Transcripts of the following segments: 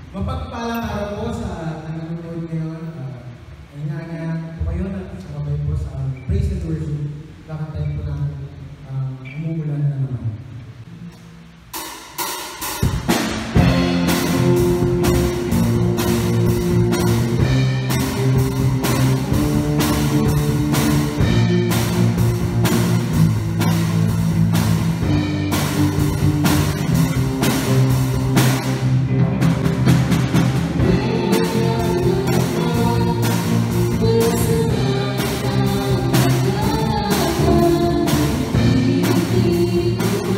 Mapagpalang araw po sa nanonood ngayon. Inangayan po kayo na sabay po sa praise and worship. Kakantayin po namin umuulan na naman. Thank you.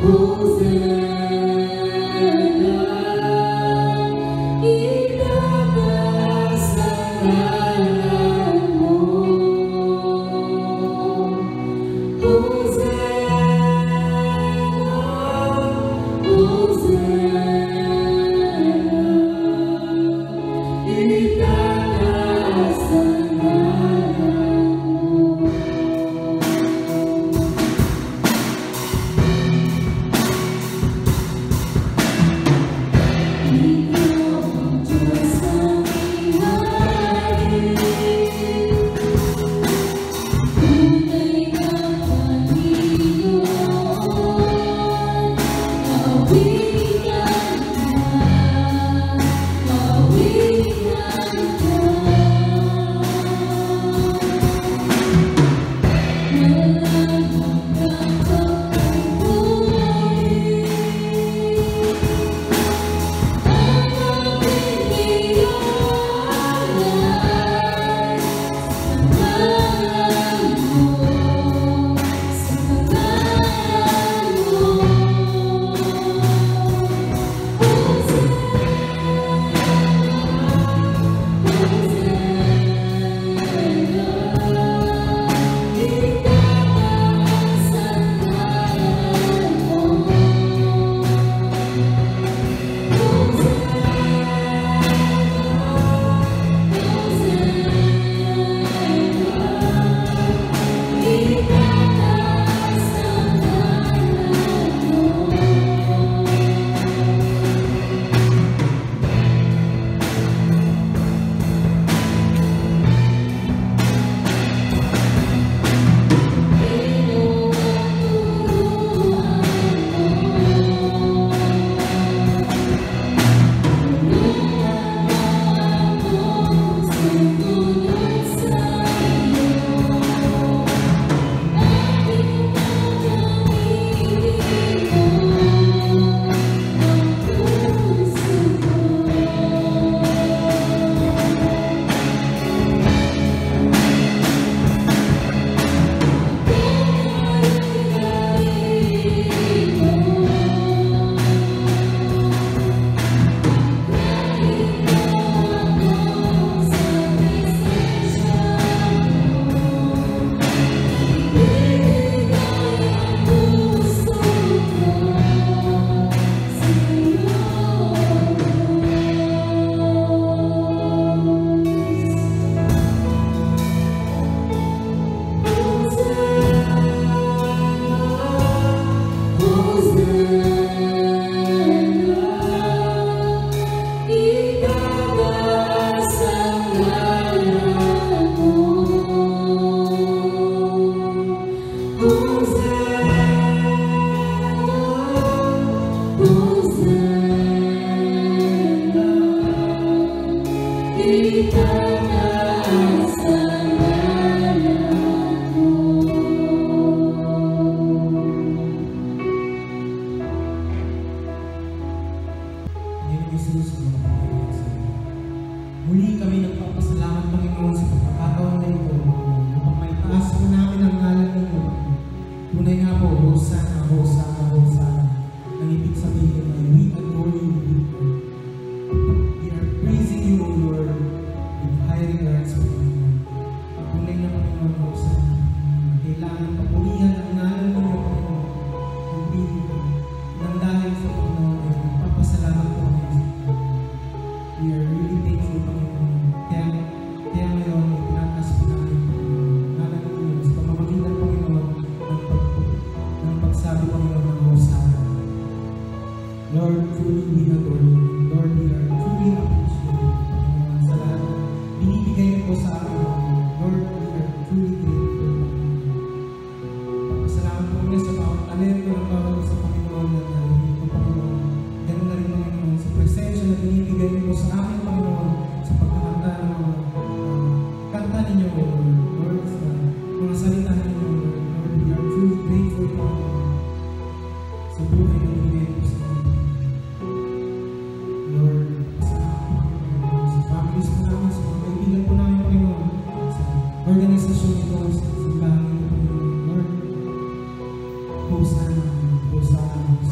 Hosanna, Hosanna.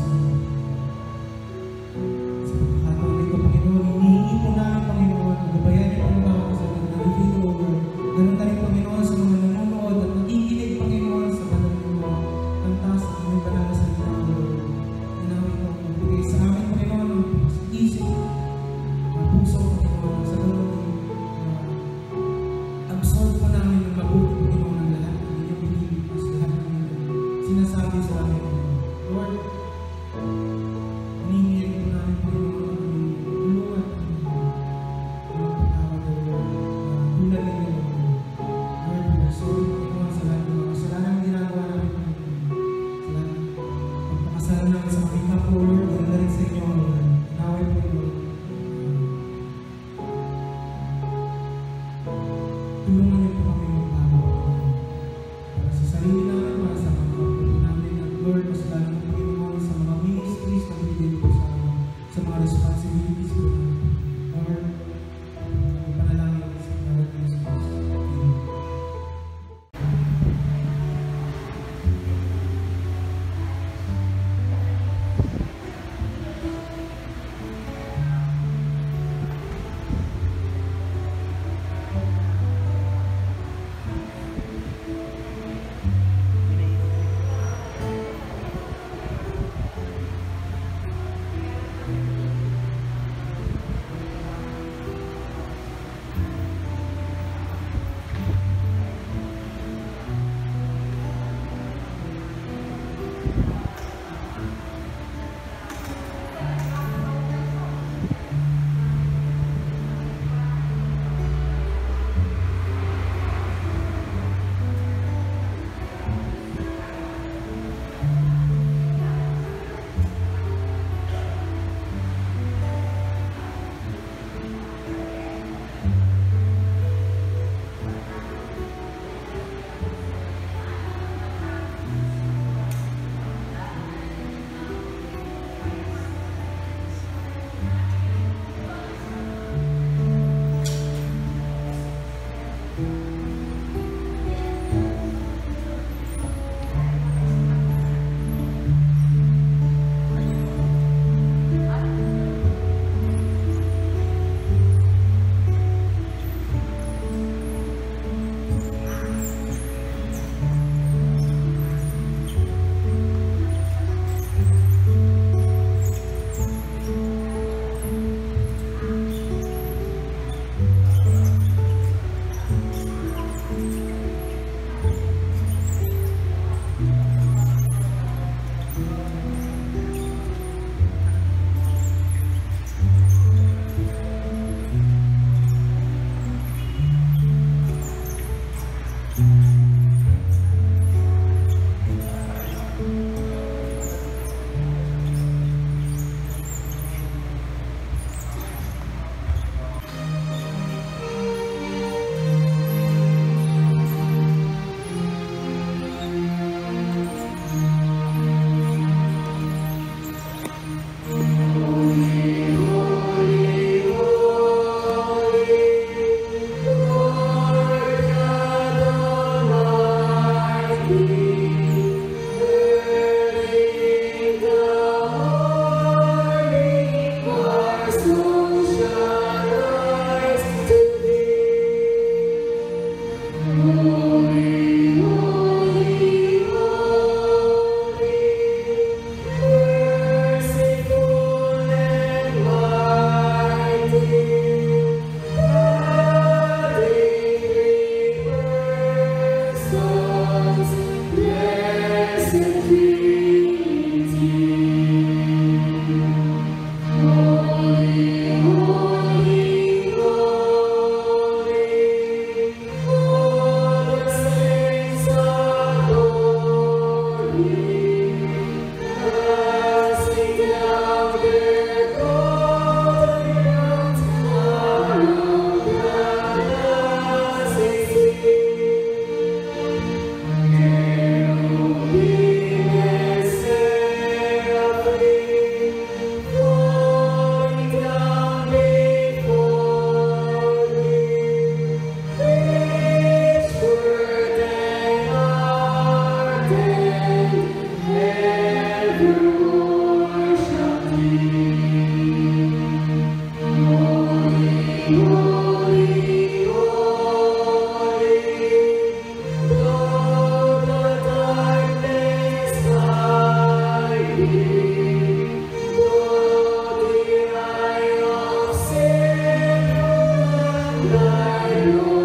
nagsasabi sa amin, Lord, hinihingi rin po namin po yung mga tulungan ng pagkawad o tulad ninyo. Lord, we are sorry po sa lahat ng mga kasalanan na ginagawa namin. Sa lahat ng pagpakasalanan namin sa aming kapwa, Lord, dahil na rin sa inyo, Lord. Inaway po yung tulungan niyo po kami magbago para sa sarili namin, para sa mga kapatid namin, at Lord, mas lalo na Panginoon sa mga ministries na bigyan po sa mga responsibilities po namin. Lord, ipanalangin sa mga Jesus. Amen.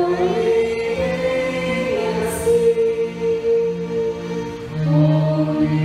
Holy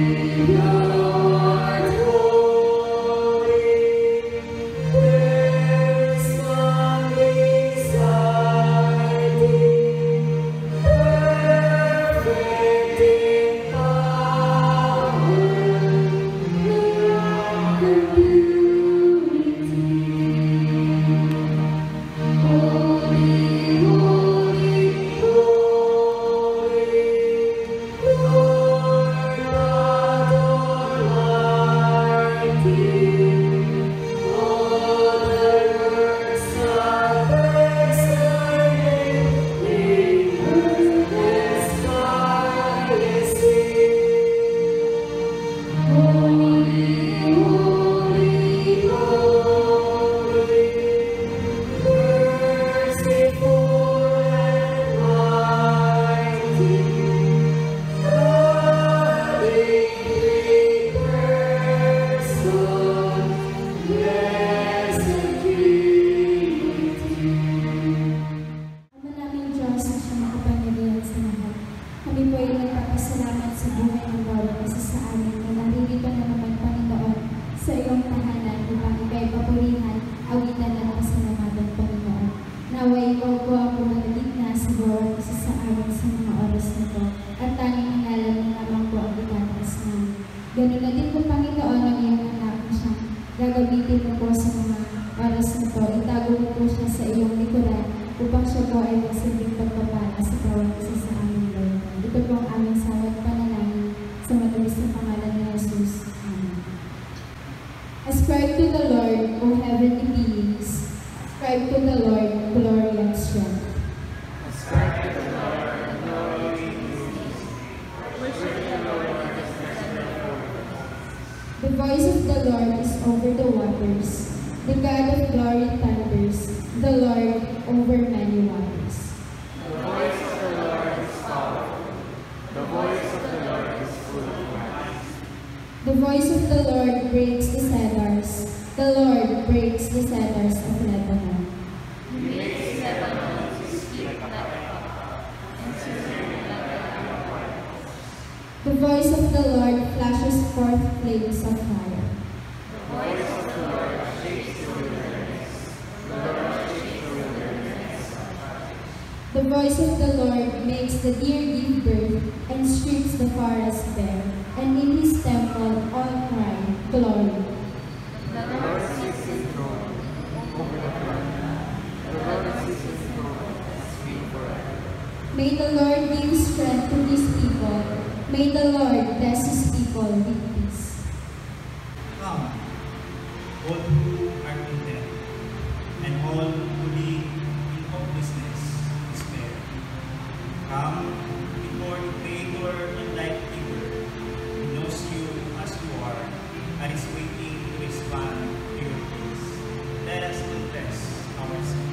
Ganun na din po, Panginoon, ang iyong anak na siya. Gagamitin mo po sa mga oras na to. Itago mo po siya sa iyong likuran upang siya po ay magsilbing pagpapala sa bawat isa sa aming Lord. Ito po ang aming sawat panalangin sa matamis na pangalan ni Jesus. Amen. Ascribe to the Lord, O heavenly beings. Ascribe to the Lord glory and strength. Ascribe to the Lord glory and peace. Worship the Lord in the splendor of holiness. The voice of the Lord is over the waters. The God of glory thunders. The Lord over many waters. The voice of the Lord is powerful. The voice of the Lord is full of might. The voice of the Lord breaks the cedars. The Lord breaks the cedars of Lebanon. He makes Lebanon to speak like a cup, and to sing like a lyre. The voice of the Lord flashes forth flames of fire. The voice of the Lord shakes the wilderness. The Lord shakes the wilderness. The voice of the Lord makes the deer give birth and strips the forest bare. And in his temple all cry, glory. The Lord sits enthroned over the flood. The Lord sits enthroned, sweet forever. May the Lord give strength to his people. May the Lord bless his people with peace. Come, all who are content, and all who live in hopelessness, despair. Come before the Creator and Life Giver, who knows you as you are, and is waiting to respond to your pleas. Let us confess our sin.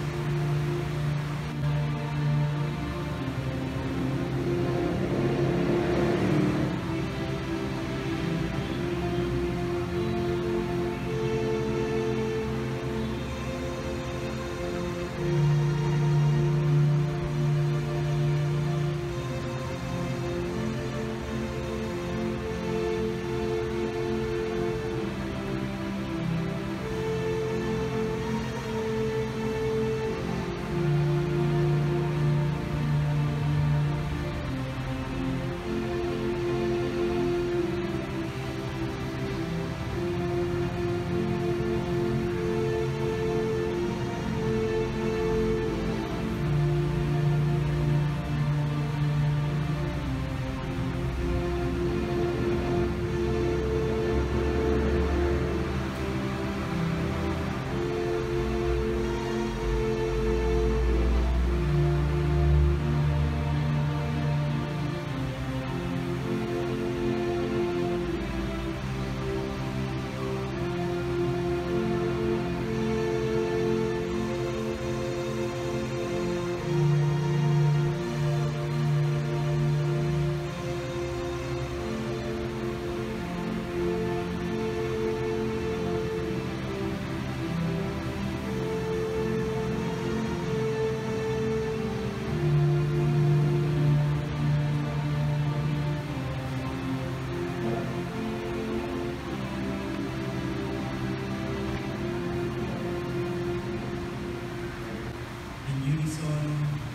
In unison,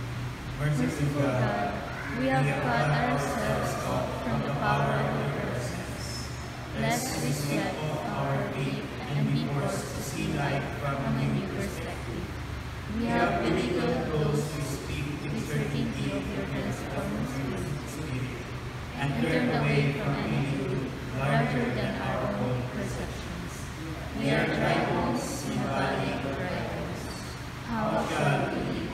merciful God, we have cut ourselves off from the power of your presence, lest we slip off our feet and be forced to see life from a new perspective. We have been able those who speak with certainty of your transforming spirit, and turn away from any good larger than our own perceptions. We are tribals in the valley of rivals. How shall we live?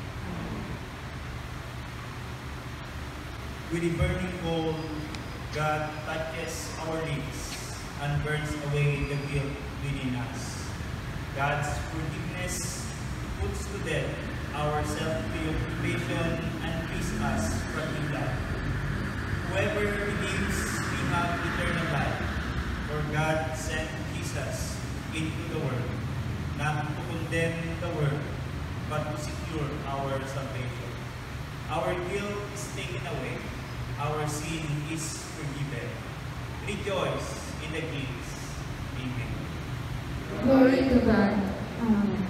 With the burning coal, God touches our lips and burns away the guilt within us. God's forgiveness puts to death our self-preoccupation and frees us from evil. Whoever believes we have eternal life, for God sent Jesus into the world, not to condemn the world, but to secure our salvation. Our guilt is taken away. Our sin is forgiven. Rejoice in the gifts. Amen. Glory to God. Amen.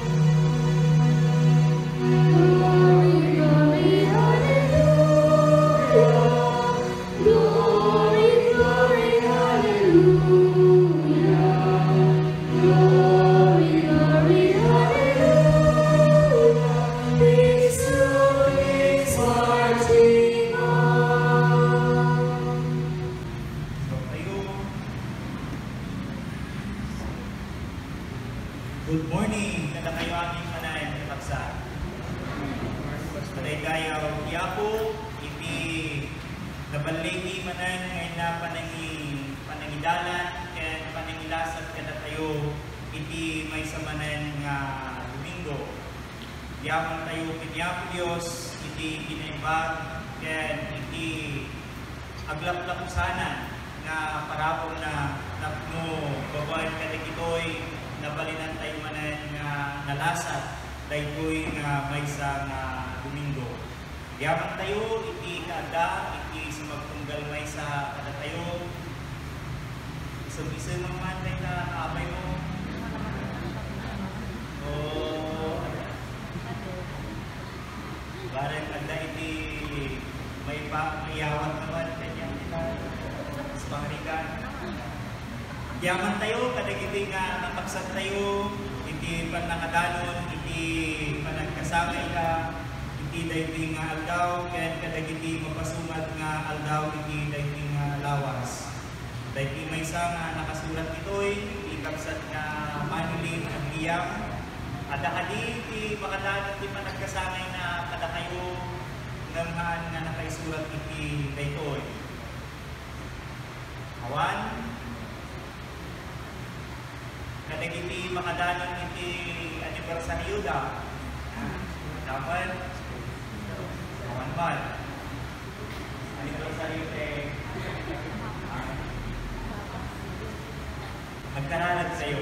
Glory, glory, hallelujah. Glory, glory, hallelujah. Glory, glory, hallelujah. This road is marching on. So tayo. Good morning. Kada kayo aming manay kapagsa. Paday kayo yapo iti nabaligi manan ngayon na panangidalan ken panangilasat kada tayo iti may samanan nga Domingo. Yaman tayo kinyapo Dios iti ginaibag ken iti aglaplap sana nga parapong na tapno babae kadagitoy nabalinan tayo manan nga nalasat daytoy nga maysa nga Domingo. Yaman tayo iti kaada iti sumagtunggal maysa kada tayo. Isa-isa man tayo na abay mo. O barang kada iti may mayawat naman kanya kita sa pangarikan. Yaman tayo, kadagiti nga napaksat tayo, iti panakadanon, iti panagkasamay ka, iti dayti nga aldaw, kaya kadagiti mapasumat nga aldaw, iti dayti nga lawas. Dayti may isa nga nakasulat ito'y, iti kapsat nga manilin at iyam, at akadi, iti makadanon, iti panagkasamay na kada kayo, nanghaan nga nakaisulat iti daytoy. Awan, kadagiti makadanon iti anibersaryo da. Dapat awan man. Anibersaryo magkaralag sa'yo.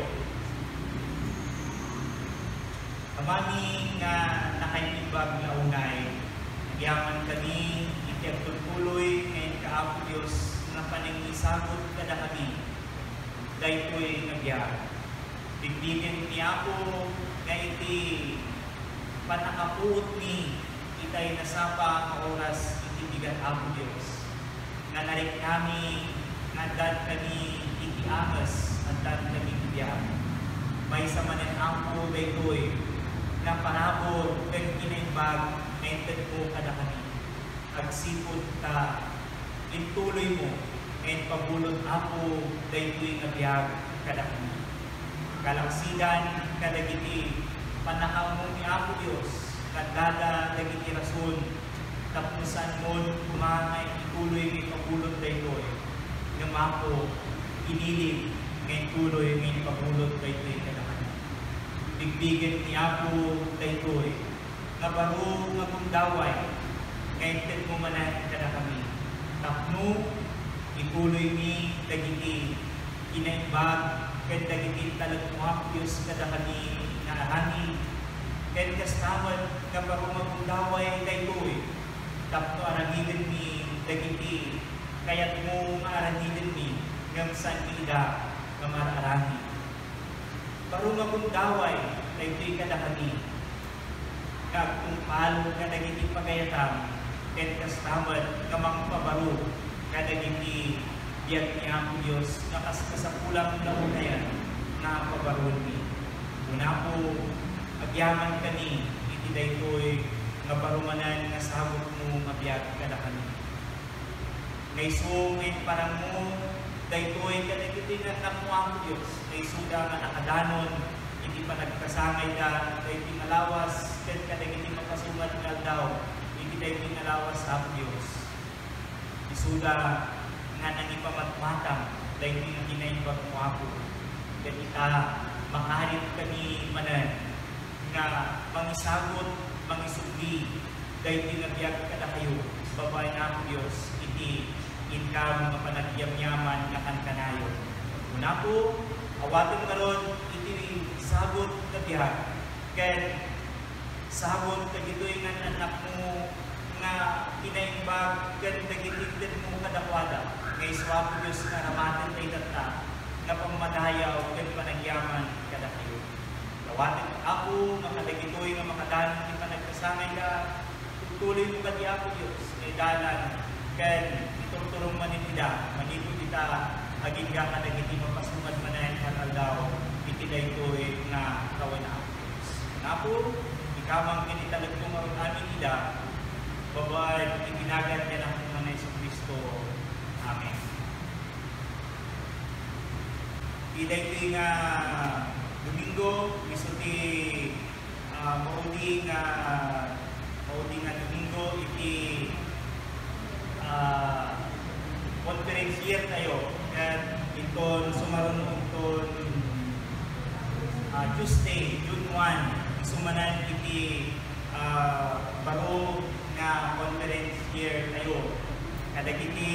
Amami nga nakainibag na unay, nagyaman kami iti agtulpuloy ngayon kaapo Diyos na paningisagot kada kami. Daytoy nagyan. Bigbigan ni ako nga iti panakapuot ni itay nasapa ang oras iti bigat ako Diyos. Nga narik kami, nga dad kami iti amas at dad kami biyag. May samanin ako daytoy na parabot kang kinaimbag na intad ko kada kami. Agsipot ka, intuloy mo, ngayon pabulot ako daytoy nga biyag kada kami. Kalaksidan kadagiti panakam ni Apo Dios kadada dagiti rason tapusan mo kumangay ituloy ng pabulot daytoy nga mako inilig ngayon tuloy ngayon pabulot daytoy kada kami. Bigbigan ni Apo daytoy nga baro nga kumdaway ngayon ted mo manan kada kami. Tapno ituloy ni dagiti kinaimbag ken dagiti talagmuak Diyos kada kami nga arani ken kastamad nga parumagundaway daytoy tapno arangiden mi dagiti kayat mo nga arangiden mi ngam san ida nga mararani parumagundaway daytoy kada kami nga kung paalo nga dagiti pagayatan ken kastamad nga mangpabaro kada dagiti biyag ni Apo Diyos na kasapulang laon na yan na pabaron ni. Una po, agyaman ka ni, iti daytoy nga parumanan nga sabot mo mabiyag kada kani. Ngayso ngayon parang mo, daytoy kadagiti nga nakuha mo Diyos. Ngayso da nga nakadanon, hindi pa nagkasangay ka, dayti malawas, ken kadagiti mapasumat nga daw, hindi dayti malawas sa Diyos. Isuda nga nangipamatmatang dahil yung ginaimbag mo ako. Kaya kita makaharit kami manan nga mangisagot, mangisugli dahil tinabiyag ka na kayo sa babae na ako Diyos iti income nga panagyamyaman nga kankanayo. Una po, awatin karon iti sagot na biyag. Kaya sagot ka dito'y nga anak mo nga kinaimbag ganda gitindin mo kadakwada. Ngay swapo Diyos nga ramatan tayo data na pamadayaw ken panagyaman kada kayo. Tawatin ako nga kadagitoy nga makadanon ti panagkasangay ka tutuloy mo kadi ako Diyos kay dalan kan iturturong maninida, manipod ita, aging ka kadagiti mapasumad manan aldaw, itiday ko nga kawan na apos. Napo, ikamang kinitalag kong amin ida, babad, itinagan ka ng mga Yesu Kristo. Amen. Iday ko nga Domingo, isuti mauding nga Domingo, iti conference year tayo. At iton sumaron iton Tuesday, June 1, isumanan iti baro nga conference year tayo. Kadagiti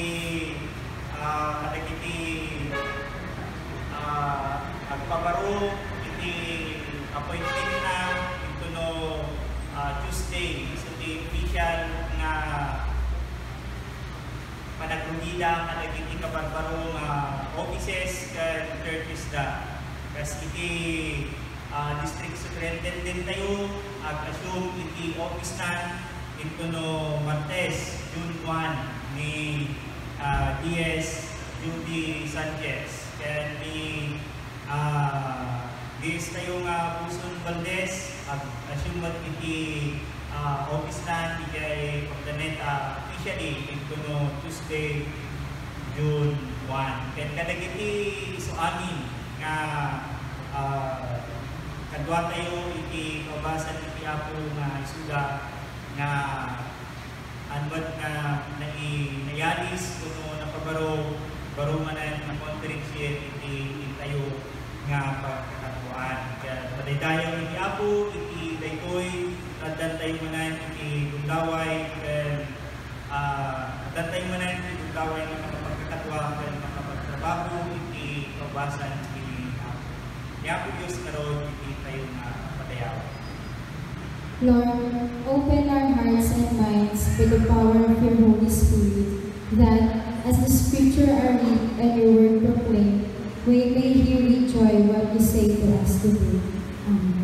agpabaro iti appointment na ito no Tuesday, so the official nga panagrumida kadagiti kabarbaro offices kan churches da. Kas iti district superintendent tayo ag-assume iti office na ito no Martes, June 1 ni DS Judy Sanchez. Kaya ni DS tayo nga Puson Valdez ag-assume at iti office na kay pagdanet officially ito no Tuesday, June 1. Kaya kadagiti iso amin nga kadwa tayo iti kabasan iti apo nga isuda nga anbat nga nayalis kuno napabaro manan na conference iti tayo nga pagkakatuan. Kaya madaydayaw iti apo iti daytoy adan tayo manan iti gundaway ken adan tayo manan iti gundaway nga pagkakatuan ken makapagtrabaho iti kabasan iti apo. Kaya po Diyos karon iti tayo nga padayaw. Lord, open our hearts and minds with the power of your Holy Spirit, that, as the Scripture are read and your word proclaimed, we may hear with joy what you say to us today. Amen.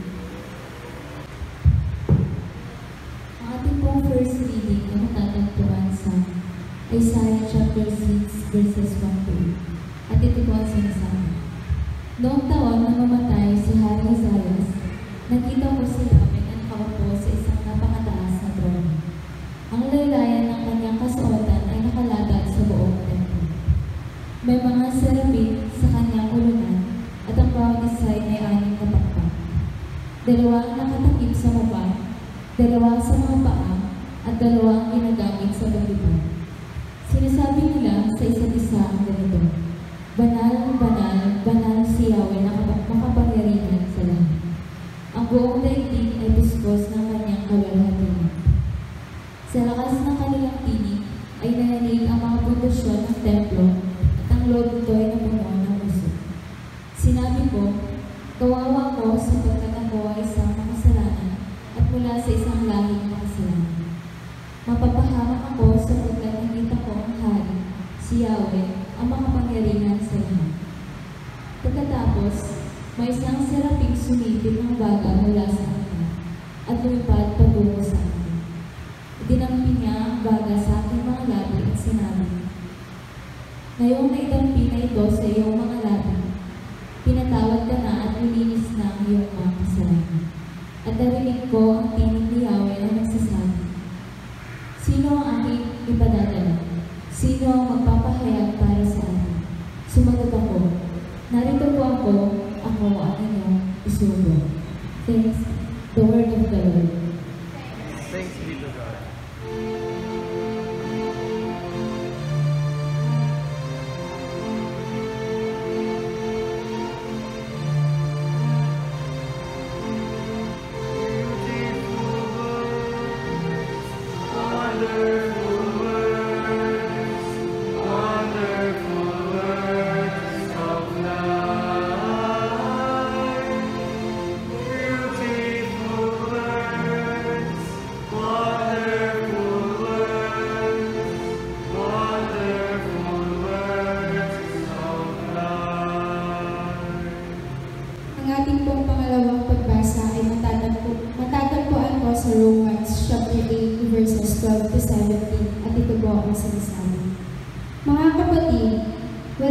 Ang ating pong first reading ay matatagpuan sa Isaiah chapter 6, verses 1 to 8. At ito po ang sinasabi. Noong taon na mamatay si Hari Isaias, nakita ko si Yahweh nakaupo sa isang napakataas na trono. Ang laylayan ng kanyang kasuotan ay nakalatag sa buong templo. May mga serapin sa kanyang ulunan at ang bawat isa ay may 6 na pakpak. 2 ang nakatakip sa mukha, 2 sa mga paa, at 2 ang ginagamit sa paglipad. Sinasabi nila sa isa't isa ang ganito, Banal, banal, banal si Yahweh na makapangyarihan sa lahat. Ang buong daigdig ay buskos ng kanyang kaluwalhatian. Sa lakas ng kanilang tinig ay nananig ang mga pundasyon ng templo at ang loob nito ay napuno ng usok. Sinabi ko, kawawa ko sapagkat ako ay isang makasalanan at mula sa isang lahing makasalanan. Mapapahamak ako sapagkat nakita ko ang hari, si Yahweh, ang makapangyarihan sa lahat. Pagkatapos, may isang seraping sumipit ng baga mula sa kanya at lumipad patungo sa akin. Idinampi niya ang baga sa aking mga labi at sinabi, Ngayong naidampi na ito sa iyong mga labi, pinatawad ka na at nilinis na ang iyong mga kasalanan. At narinig ko ang tinig ni Yahweh na nagsasabi, Sino ang aking ipadadala? Sino ang magpapahayag para sa akin? Sumagot ako, narito po ako ang inyong isugo. Thanks, the word of the Lord. Thanks be to God. Beautiful words.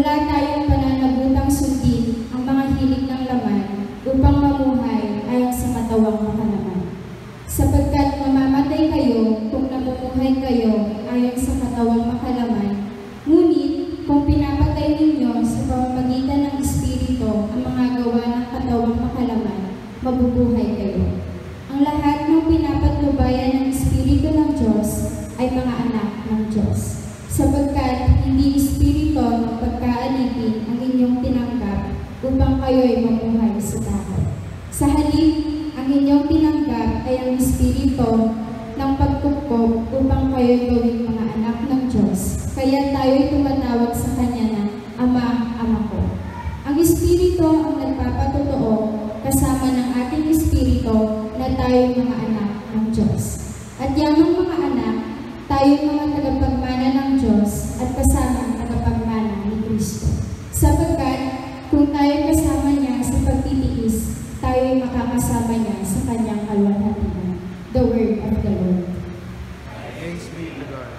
Wala tayong pananabutang sundin ang mga hilig ng laman upang mamuhay ayon sa katawang makalaman. Sapagkat mamamatay kayo kung namumuhay kayo ayon sa katawang makalaman, ngunit kung pinapatay ninyo sa pamamagitan ng Espiritu ang mga gawa ng katawang makalaman, mabubuhay kayo. Ang lahat ng pinapatnubayan ng Espiritu ng Diyos ay mga anak ng Diyos. Sapagkat hindi Espiritu ng pagkaalipin ang inyong tinanggap upang kayo'y mamuhay sa takot. Sa halip, ang inyong tinanggap ay ang Espiritu ng pagkukup upang kayo'y gawing mga anak ng Diyos. Kaya tayo'y tumatawag sa Kanya na Ama, Ama ko. Ang Espiritu ang nagpapatotoo kasama ng ating Espiritu na tayo'y mga anak ng Diyos. At yamang mga anak, tayo'y mga tagapagmana ng Diyos at kasama ang tagapagmana ni Kristo. Sapagkat kung tayo'y kasama niya sa pagtitiis, tayo'y makakasama niya sa kanyang kaluwalhatian. The word of the Lord. Thanks be to God.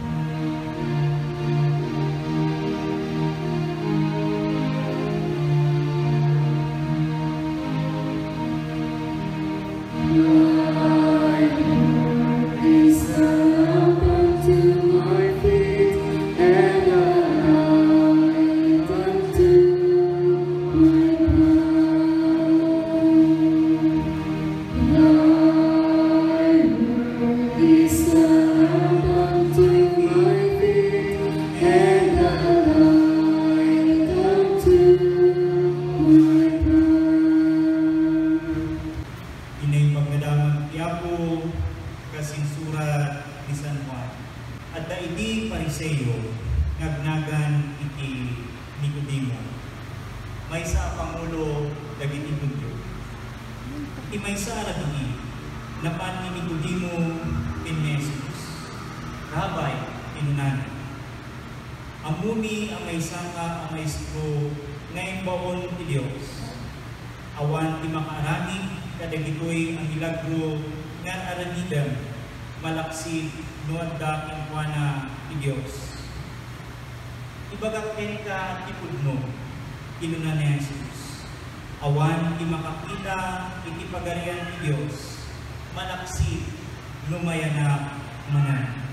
Inay magdadamang Tiago, kasing surat ni San Juan. At daidi pariseyo, ngagnagan iti Nicodemo. May sa Pangulo, dagiti Tudyo. Iti may sa arabini, napan ni Nicodemo in Jesus. Rabay, inunan. Amuni ang may sanga ang maestro ngayon baon ti Diyos. Awan ti makarani kadagitoy ang milagro nga aranidam malaksi no adda kenkwana ti Dios. Ibagak ka ti pudno inunan ni Jesus. Awan ti makakita iti pagarian ti Dios malaksi no mayanak manan.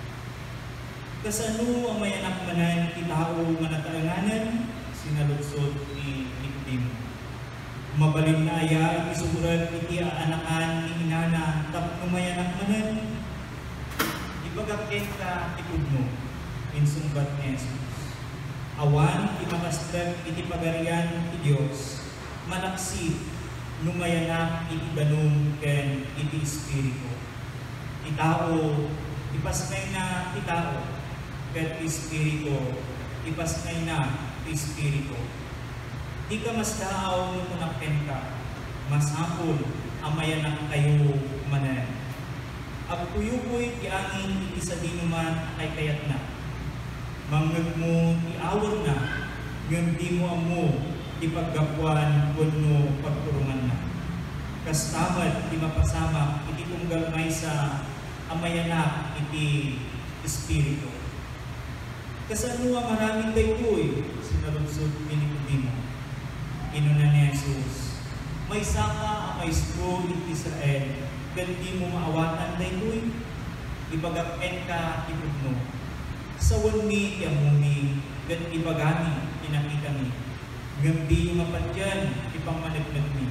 Kasano ang mayanak manan ti tao manataanganan sinaludsod ni Nicodemo. Mabalin na aya isuguran iti aanakan ni inana tapno mayanak manan. Ibagak ka tipudno insungbat ni Jesus. Awan ti makastag iti pagarian ti Dios malaksi no mayanak iti danum ken iti espiritu. Ti tao ipasnay na ti tao ket espiritu ipasnay na ti espiritu. Di ka mas daaw nung manakpen ka, mas hapon amayanak kayo manan. Agpuyukoy ti angin iti sa dinuman ay kayat na. Manggag mo ti awon na, ngem di mo amo ti paggapwan wenno pagturungan na. Kastamad ti mapasama iti tunggal maysa amayanak iti espiritu. Kasano ang maraming daytoy sinaludsod ni Nicodemo. Inunan ni Jesus, may saka ang maestro iti Israel, ken di mo maawatan daytoy, ibagaken ka ipudno. Sawan mi ti amumi, ken ibagani tinakita mi, ngem di mapatyan ipangmanagnag mi.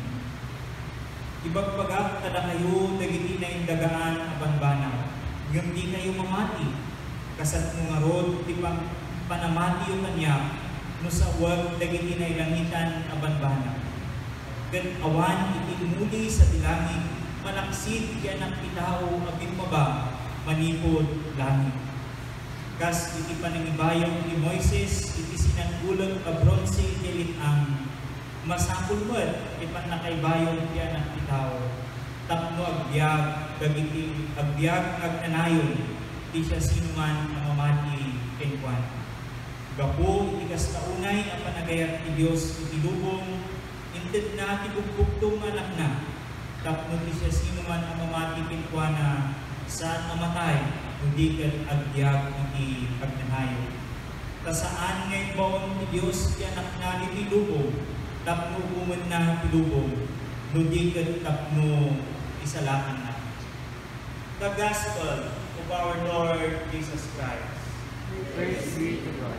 Ibagbagak kada kayo dagiti na indagaan abanbana, ngem di kayo mamati, kasat mo nga rod ti panamati o kanya, no sa wag dagiti na ilangitan abanbana. Ken awan iti umuli sa tilangit, malaksid ti anak ti tao aging maba, manipod langit. Kas iti panangibayong ni Moises, iti sinanggulang ka bronze iti litang, masakul met ipan nakaibayong ti anak ti tao. Tapno agbyag, dagiti agbyag agnanayon, ti siya sinuman ang mamati kenkwan. Gapo iti kastaunay ang panagayat ti Dios iti lubong, inted na ti bugtong anak na. Tapno ti siya sinuman ang mamati kenkwana saan mamatay, hindi kat agbyag iti agnanayon. Tasaan ngay baon ni Dios ti anak na ni tilubong, tapno kuman na tilubong, no di ket tapno isalakan na. The Gospel of our Lord Jesus Christ. Praise be to God.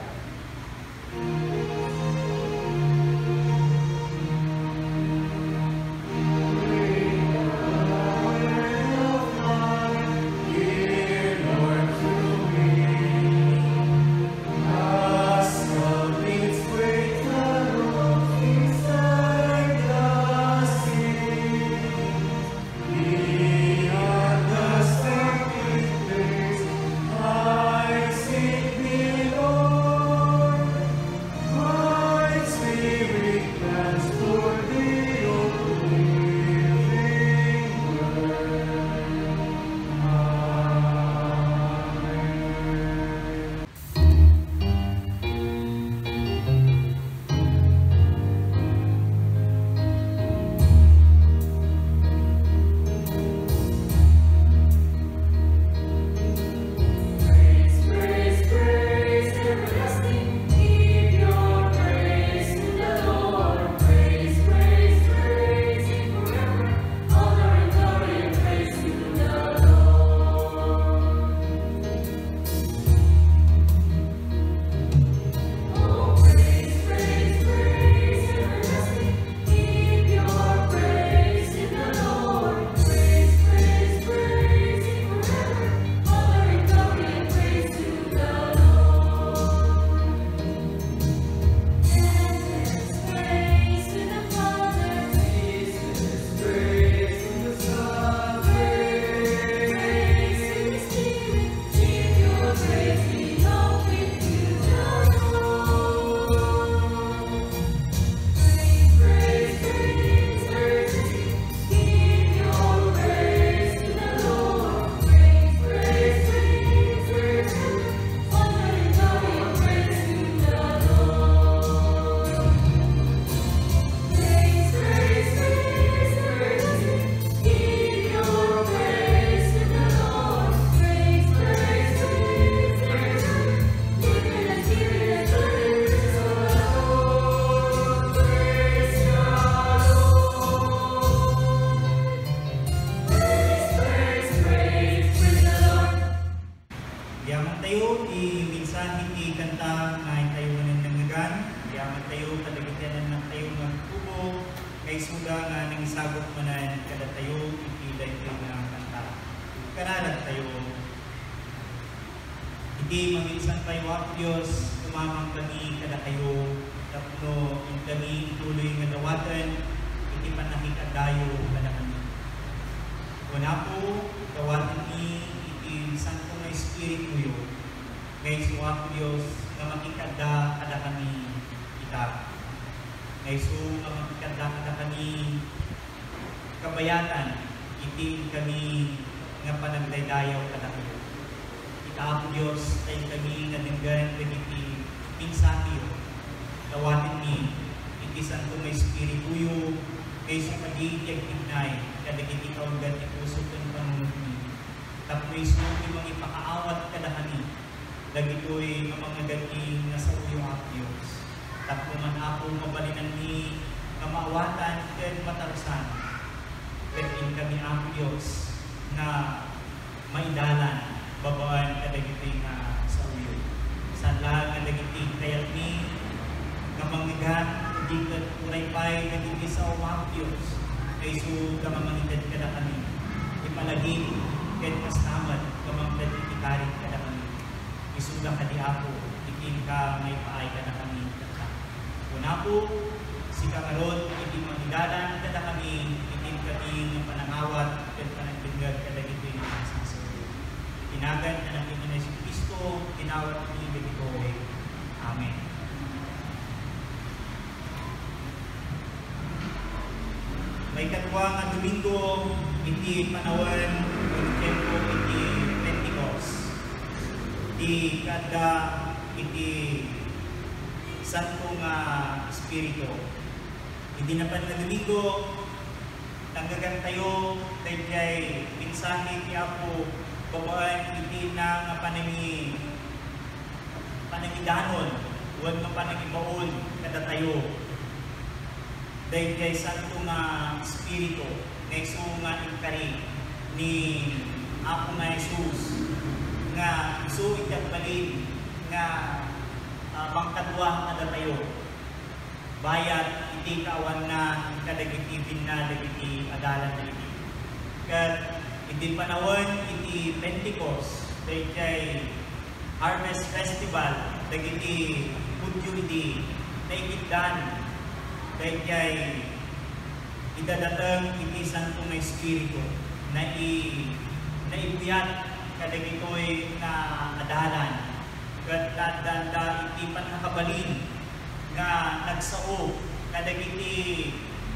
Hindi maminsan tayo ang Diyos, umamang kami kada kayo, tapno in kami ituloy nga dawatan, iti panakikadayo kada kami. Una po, dawatan ni iti Santo nga Espiritu yun, ngay suwa Diyos nga makikada kada kami kita. Ngay su nga makikada kada kami kabayatan, iti kami nga panagdaydayaw kada kayo. Ikaw Diyos, tayo kami nadinggan kagiti pinsati yo. Tawatin ni, iti Santo nga Espiritu yo, kay sa pag-iigyag tignay, kadagiti kaulgan ti puso ng panunod ni. Tapos isuti mong ipakaawat kadakani, dagito'y mga gati nga sa uyo ang Diyos. Tapos man ako mabalinan ni kamaawatan ken matarusan. Pwedeng kami ang Diyos na maidalan babaan kadagiti nga sa uyo. Sanla kadagiti kayat ni kamangigan hindi ka uraypay kadagiti sa umang Diyos. Kay su kamamangitad kada kami. Ipalagi ken kastamad kamangitad itikarit kada kami. Isuga kadi ako itin ka may paay kada kami. Una po si Kakarot iti mangidalan kada kami itin kami ng panangawat ken panagdingag kadagiti nga sa tinagan na ng Panginoon si Kristo, tinawag ni Bibikoy. Amen. May katwa nga Domingo, iti panawan, o tempo iti Pentecost. Iti kada, iti Santo nga Espiritu. Hindi na pa na Domingo, tanggagan tayo, tayo kay mensahe ti Apo, babaan hindi na nga panami panagidanon, huwag nga panagibaon kada tayo. Dahil kay santo nga Espiritu, nga iso nga inkari ni Apo nga Jesus, nga iso itagbalin, nga mangkadwa kada tayo. Bayat iti kaawan na kadagitibin na dagiti adalan na iti. Kat iti panahon iti Pentecost, dahil kay Harvest Festival, dagiti Hudyo iti naikitdan, dahil kay idadatang iti santo nga Espiritu na naibuyat kadagitoy na adalan. Kat danda iti panakabalin nga nagsao kadagiti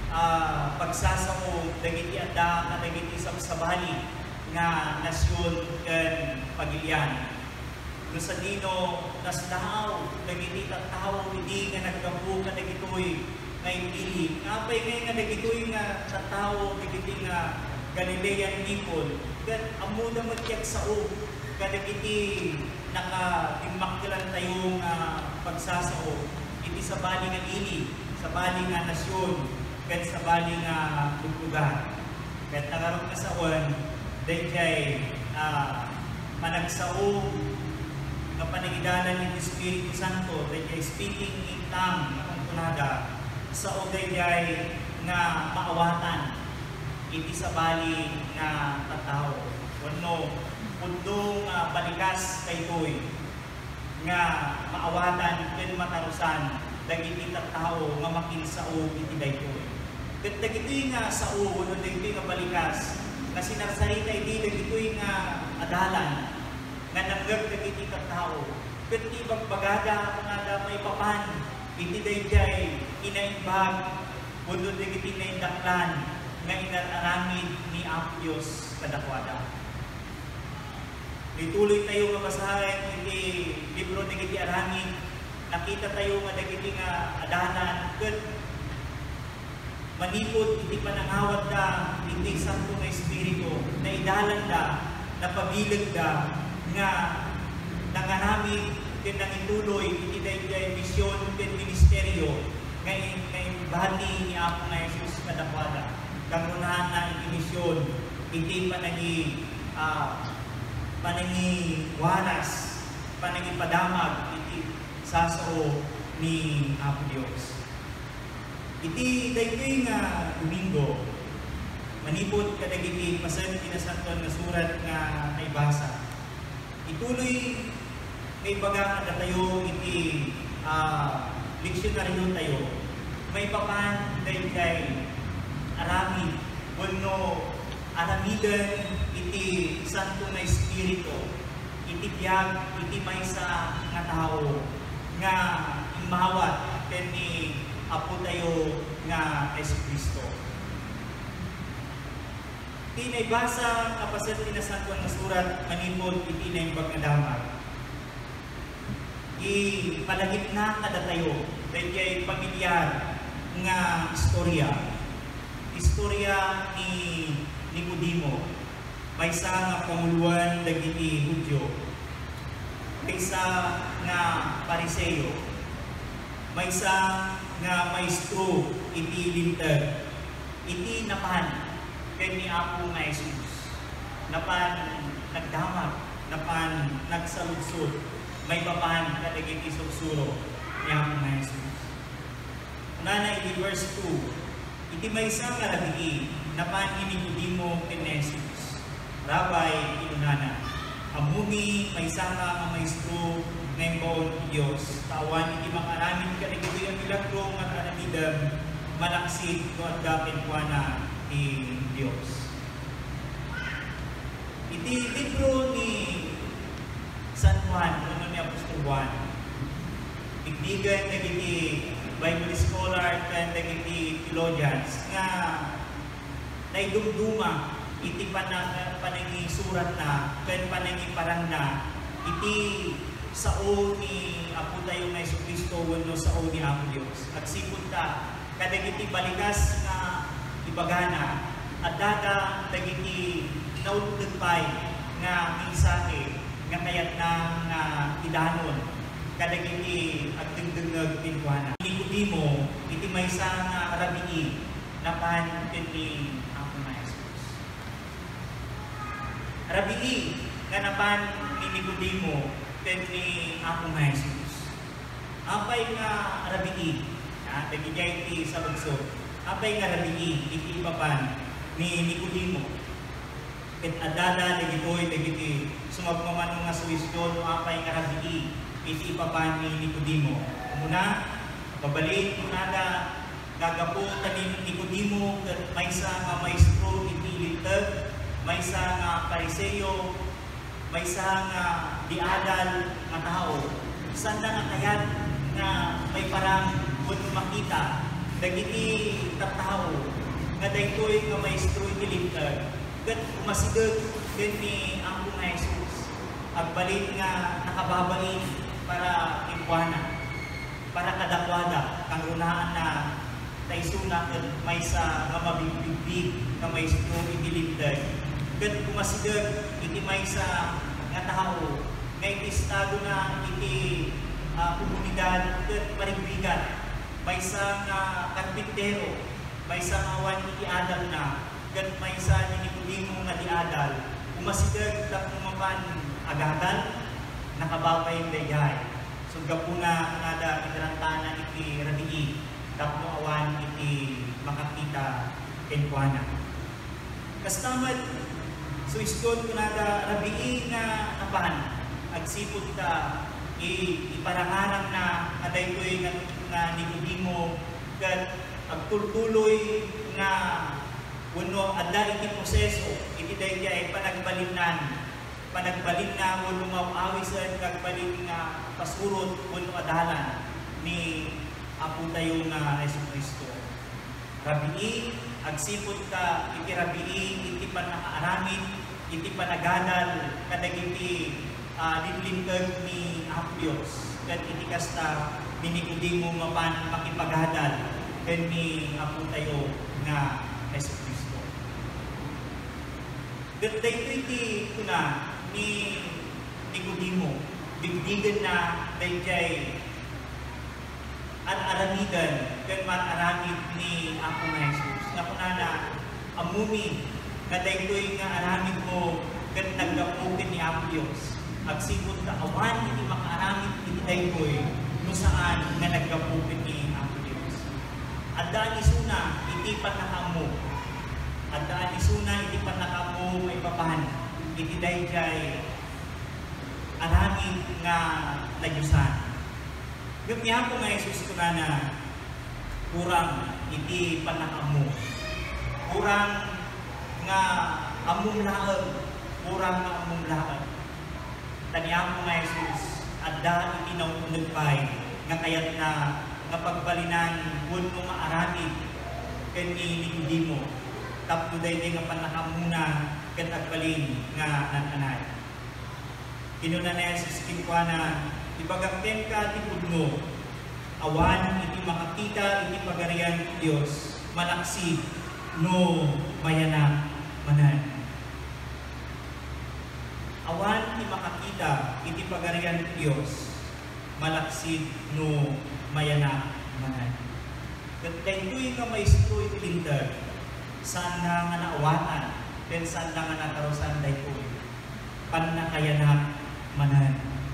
pagsasao dagiti adda kadagiti sabsabali nga nasyon ken pagilian. No sa dino naslahaw dagiti tattao hindi nga nagkampo kadagitoy nga impili. Ngapay ngay nga dagitoy nga tattao dagiti nga Galilean people ket amuda matyak sao kadagiti naka-imaktilan tayong pagsasao iti sa bali nga ili, sa bali nga nasyon, ket sa bali nga lugar. Ket nagarong kasaon, dahil kay managsao nga panagidanan ng Espiritu Santo, dahil kay speaking in tongue na kungkunada, sa ogay nga maawatan iti sa bali nga tattao. Wano, pundong balikas kay toy nga maawatan ken matarusan dagiti tattao nga makinsao iti daytoy. Ket dagiti nga sao wenno dagiti nga balikas nga sinarsarita iti dagiti nga adalan nga nanggag dagiti tattao. Ket ti bagbagada nga may papan iti dayjay inaimbag wenno dagiti naindaklan nga inaramid ni Apo Dios kadakwada. Ituloy tayo nga basahin iti libro ni Giti Aramid, nakita tayo nga dagiti nga adalan, ket manipod iti panangawat da iti santo nga Espiritu, na idalan da, napabilag da, nga nangaramid ken nangituloy iti dayjay misyon ken ministeryo nga imbati ni Apo nga Jesus kadakwada. Karunahan na iti misyon, iti panangiwaras, panangipadamag iti sasao ni Apo Dios. Iti daytoy nga Domingo, manipod kadagiti pasen kinasanton nga surat nga naibasa. Ituloy may baga kada tayo iti leksyonaryo tayo. May papan dayjay arami wenno aramidan iti santo nga Espiritu, iti biyag, iti maysa nga tao nga imawat ken ni Apo tayo nga Jesucristo. Iti naibasa nga pasen tinasanto nga surat manipod iti naimbag nga damag. Ipalagip na kada tayo dahil kay pamilyar nga istorya ni Nicodemo, maysa nga panguluan dagiti Hudyo, maysa nga Pariseo, maysa nga maestro iti lintag, iti napan ken ni Apo nga Jesus, napan nagdamag, napan nagsaludsod, may papan kadagiti sursuro ni Apo nga Jesus. Unana iti verse 2, iti maysa nga labi napan ni Nicodemo ken Jesus, Rabay inunana, amuni maysa nga maestro nga imbaon ti Dios, tawan iti makaramid kadagiti ang milagro nga aramidem malaksid no adda ken kuana ti Dios. Iti libro ni San Juan, ano ni Apostol Juan, igdigan dagiti Bible scholar ken dagiti theologians nga naidumduma iti panangi surat na ken panangi parang na iti sao ni Apo tayo nga Jesucristo wenno sao ni Apo Dios. At sipud ta kadagiti balikas nga ibagana at dada dagiti naulugpay nga mensahe nga kayat na nga idanon kadagiti agdengdengag pinkuana. Nicodemo iti maysa nga rabii napan ni Apo nga Jesus. Rabii nga napan ni Nicodemo ni Apo nga Jesus. Apay nga rabii, dagiti iti sa bagso. Apay nga rabii iti ipapan ni Nicodemo. Ket adada dagiti sumagmamano nga suwisyon no apay nga rabii iti ipapan ni Nicodemo. Muna, babalik nada gagapo tanin Nicodemo ket maysa nga maestro iti lintag, maysa nga pariseo, maysa nga diadal nga tao. Sanda nga kayat nga may parang kun makita dagiti tattao nga daytoy nga maestro iti lintag ket umasideg ken ni Apo nga Jesus. Agbalit nga nakababain para impuana, para kadakwada, kang runaan na taisuna ket maysa nga mabigbig nga maestro iti lintag ket umasideg iti maysa nga tao nga iti estado na iti komunidad ket marigbigan, maysa nga karpintero, maysa nga awan iti adal na ket maysa ni Nicodemo nga diadal, umasideg tapno mapan agagal nakababay dayay. So gapuna nada itarantana iti rabii tapno awan iti makakita kenkuana. Kastamad so iston kunada rabii nga napan agsipud ka iparanganan na adaytoy nga Nicodemo ket agtultuloy nga wenno adda iti proseso iti dayjay panagbalinnan wenno maawisen kagbalin nga pasurot wenno adalan ni Apo tayo nga Jesucristo. Rabii agsipud ka iti rabii iti panakaaramid iti panagadal kadagiti linlingkag ni Apo Dios ket iti kasta ni Nicodemo mapan makipagadal ken ni Apo tayo nga Jesucristo. Ket daytoy iti kuna ni Nicodemo bigdigan na dayjay aramidan ken mataramid ni Apo nga Jesus. Nga kunana amumi nga daytoy nga aramid mo ket naggapo ken ni Apo Dios. Agsipud ka awan iti makaaramid iti daytoy no saan nga naggapo ken ni Apo Dios. Adda ni suna iti panakamo. Adda ni suna iti panakamo may papan iti dayjay aramid nga nagyusan. Gamihan ko nga Jesus kunana kurang iti panakamo. Kurang nga among laeng, kurang nga among laeng. Tanihan ko nga Jesus adda iti naunagpay nga kayat na nga pagbalinan wenno maaramid ken ni Nicodemo tapno daytoy nga panakamuna ket agbalin nga nananay. Kinuna na Jesus kinkuana ibagakten ka ti pudno awan iti makakita iti pagarian ti Dios malaksi no mayanak manan. Awan iti makakita iti pagarian ti Dios malaksi no mayanak manan. Ket daytoy nga maestro iti lintag saan nga naawatan ken saan nga natarusan daytoy pannakayanak manan.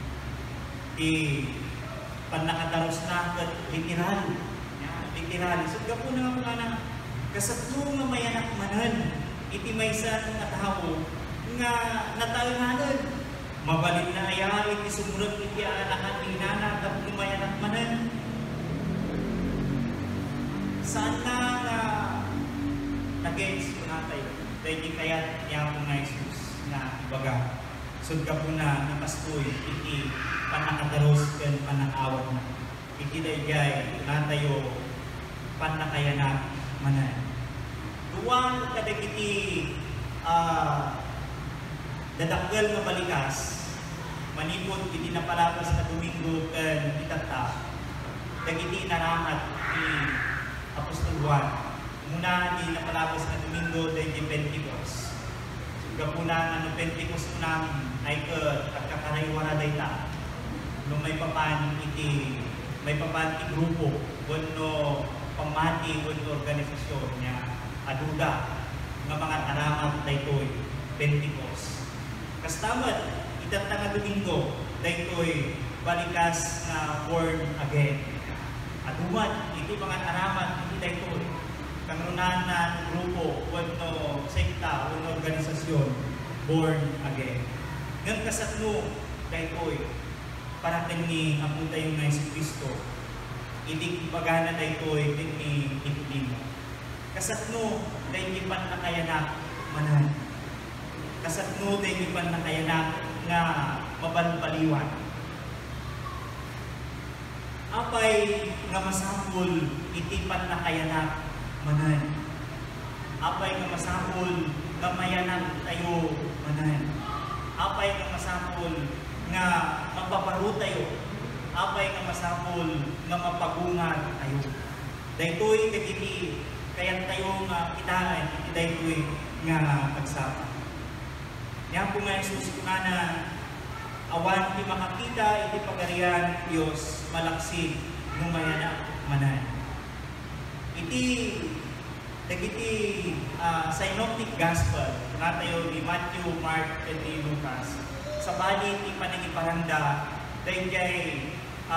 Panakataros na ket literal. Literal. So gapo na nga na kasatlo nga mayanak manan iti maysa nga tawo nga nataenganan. Mabalin na aya iti sumurot iti anakan ni nana tapno mayanak manan. Saan nga nag-gets ko natay dahil kayat niya po nga Jesus na ibaga. Sud ka po na napastoy iti panakadaros ken panakawat na. Iti dayjay natayo panakayanak manan. Duwan kadagiti dadakkel nga balikas manipod iti napalabas na Domingo ken itata. Dagiti naramat ni Apostol Juan. Muna di napalabas na Domingo dayjay Pentecost. Gapuna ano Pentecost namin ay kagkakaraywara dayta. no may papan iti grupo wenno pamati wenno organisasyon niya aduda nga mga taramat daytoy Pentecost. Kastamat itatang nga Domingo daytoy balikas nga born again. Aduman iti mga taramat iti daytoy kangrunan na grupo wenno sekta wenno organisasyon born again. Ngem kasatno daytoy para ni amon tayo nga Kristo. Idi pagana daytoy ni itlimo. Kasatno daytoy pan nakayanak manan. Kasatno daytoy pan nakayanak nga mabalbaliwan. Apay nga masapul iti pan nakayanak manan. Apay nga masapul nga mayanak tayo manan. Apay nga masapul nga mapaparo tayo. Apay nga masapul nga mapagungan tayo. Daytoy kagiti kayat tayo nga kitaan iti daytoy nga pagsapa. Yan po nga Jesus kunana awan ti makakita iti pagarian Dios malaksid no mayana manan. Iti dagiti synoptic gospel nga tayo ni Matthew, Mark, and ni Lucas. Sa bali ti panagiparanda dayjay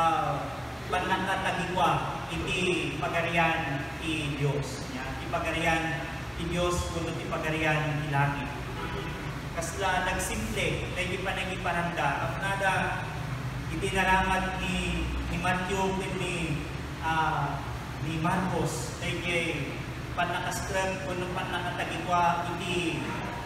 panakatagikwa iti pagarian ti Dios. Iti pagarian ti Dios kuno ti pagarian ti langit. Kasla nagsimple dayjay panagiparanda apnada iti naramat ni Matthew ken ni Marcos dayjay panakastreng kuno panakatagikwa iti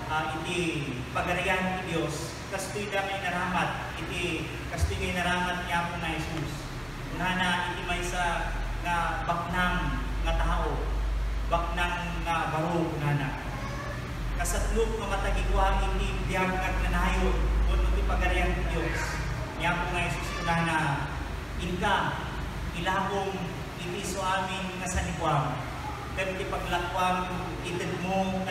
pagarian ti Dios. Kastoy da may naramat iti kastoy ngay naramat niya po na Jesus. Unana iti maysa nga baknang nga tao, baknang nga baro unana. Kasatlog nga matagikwa iti biyag nga nanayon kuno iti pagarian ti Dios. Niya po nga Jesus unana inka ilakong iti so amin nga sanikwam. Ken ti paglakwam ited mo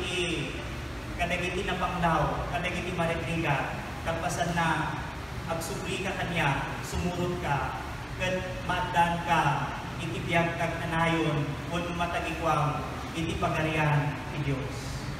kadagiti na pangdaw, kadagiti maritriga, kalpasan na agsubli ka kanya, sumurot ka, ken maaddan ka, iti biyag kag nanayon, wenno matagikwam, iti pagarian ti Dios.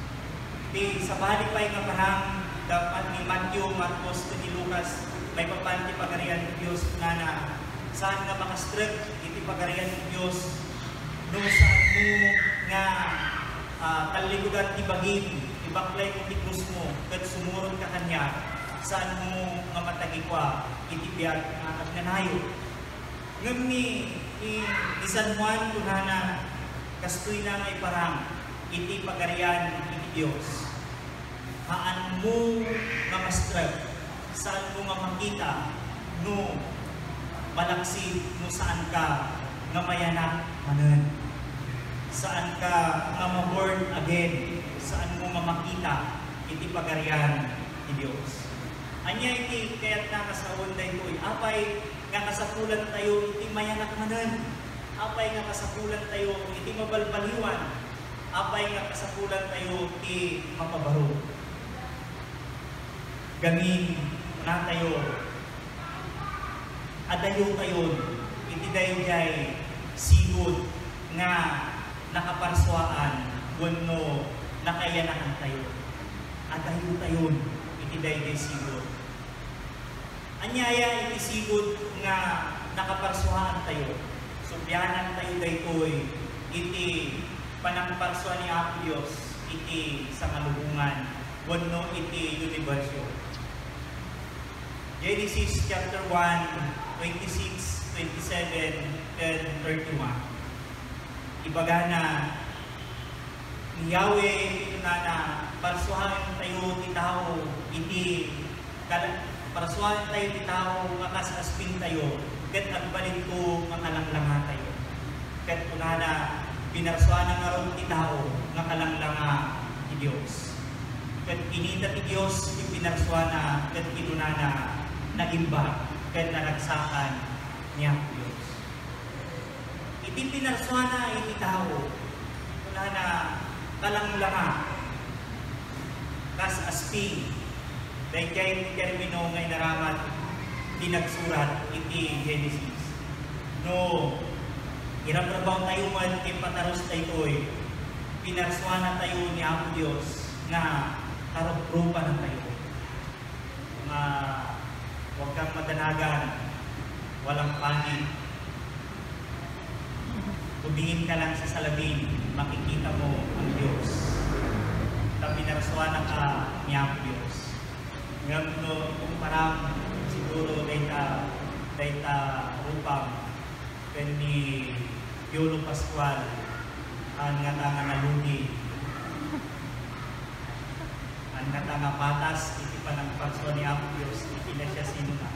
Di sa balik pay nga parang dapat ni Matthew, Marcos, ni Lucas, may papanti pagarian ti Dios na saan nga makastrek iti pagarian ti Dios, no saan mo nga kaligudan ti bagin, ibaklay mo ti krus mo, kat sumurot ka kanya, saan mo nga matagikwa, iti biyag nga nanayo. Ngam ni San Juan kunana, kastoy na nga iparang, iti pagarian iti Dios. Haan mo nga mastrep, saan mo nga makita, no malaksid, no saan ka nga mayanak manan. Saan ka nga ma-born again, saan mo mamakita iti pagarian ti Dios. Anya iti kaya't nakasawon daytoy apay nga kasapulan tayo iti mayanak manan. Apay nga kasapulan tayo iti mabalbaliwan. Apay nga kasapulan tayo iti mapabaro. Gamin na tayo adayo tayo iti dayjay sigod nga nakaparswaan wenno nakayanakan tayo. Adayo tayo iti dayjay sigod. Anyaya iti sigod nga nakaparswaan tayo. Subyanan tayo daytoy iti panangparswa ni Apo Dios iti sa malubungan wenno iti universo. Genesis chapter 1, 26, 27, and 31. Ibagana ni Yahweh na parsuhan tayo ti tao iti parsuhan tayo ti tao nga kasaspin tayo ket agbalin ko nga kalanglanga tayo ket kunana pinarsuhan nga ron ti tao nga kalanglanga ti Dios ket kinita ti Dios ti pinarsuhan ket kinunana nagimba ket naragsakan niya Dios. Iti pinarsuana iti tao, wala na kalanglanga, kas asping, dahil kayo termino ngay naramat tinagsurat iti Genesis. No, irabrabaw tayo man ipataros tayo, pinarswana tayo ni Apo Diyos na karupa na tayo. Nga, huwag kang madanagan, walang pangit. Tumingin ka lang sa salamin, makikita mo ang Diyos. Pinarswana ka ni Apo Diyos. Ngayon, no, kung parang siguro dahita upang ni Piolo Pascual ang nga naluni ang nga patas iti panang parswa ni Apo Diyos iti na siya sino na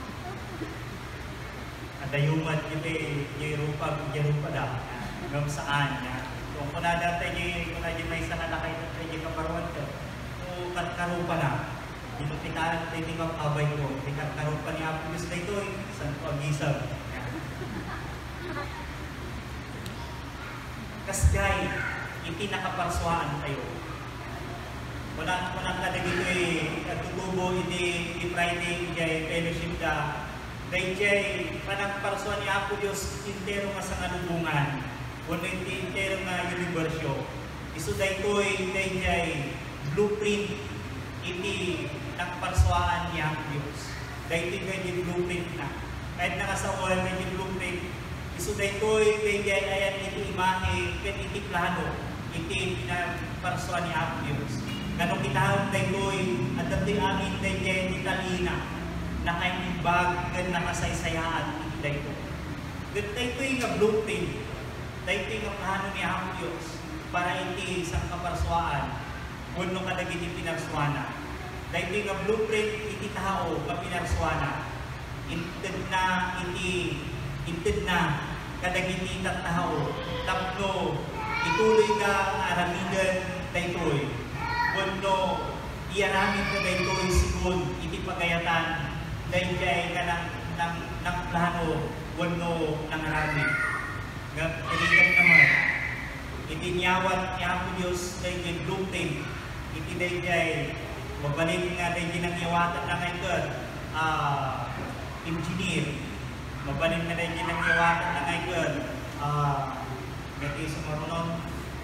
adayumat iti rupang da ngam saan niya kung kunada tayo may isa na nakay tayo kaparuan ko kung katkarupa na dito pitaran tayo di abay ko di katkarupa ni Apo Diyos na ito saan ko agisag kasgay iti nakaparswaan tayo wala ka na dito tutubo iti Friday iti fellowship da dahil panagparswaan ni Apo Diyos intero nga sa nalubungan wala iti intero nga universyo iso dahil blueprint iti nakaparswaan ni Apo Diyos dahil iti blueprint na kahit nakasawa na iti blueprint iso daytoy kaya ayan iti imahe ket iti plano iti pinaparsuan ni Apo Diyos. Ganong kitahon daytoy at dati amin daytoy iti talina na kainimbag ken nakasaysayaan iti daytoy. Ket daytoy nga blueprint daytoy nga plano ni Apo Diyos para iti isang kaparsuan wenno kadagiti pinarsuana. Daytoy nga blueprint iti tao nga pinarsuana. Inted na kadagiti tao tapno ituloy ka aramidan daytoy wenno iaramin ka daytoy sigon iti pagayatan dayjay ka ng plano wenno nangaramid nga kaligan naman iti niyawat ni Apo Diyos dayjay blueprint iti dayjay mabalin nga dayjay nang iwatan na ngayon engineer mabalin na rin yung nangyawatan na ngayon gati sumarunon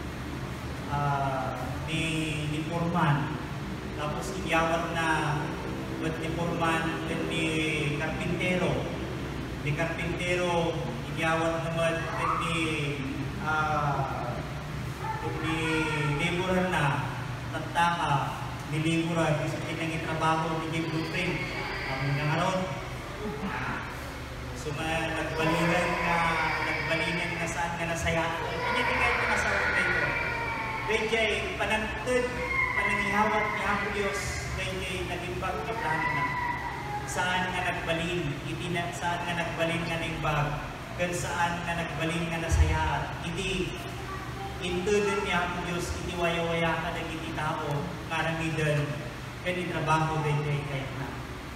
ni Foreman tapos inyawat na ni Foreman ni Carpintero inyawat naman ni Liburan na tataka ni Liburan isa tinangin trabaho ni Blueprint ang nangaron so nagbalinan na saan nga nasaya. Hindi kahit na nasawag na ito. Dahil panangtod, panangihawat ni Apo Diyos, dahil nagimbag na plano na. Saan nga nagbalin, saan nga nagbalin nga naimbag, kung saan nga nagbalin nga nasaya. Hindi, intudin ni Apo Diyos, iti waya-waya ka nagiti tao, karamidan, kani trabaho dahil kahit na.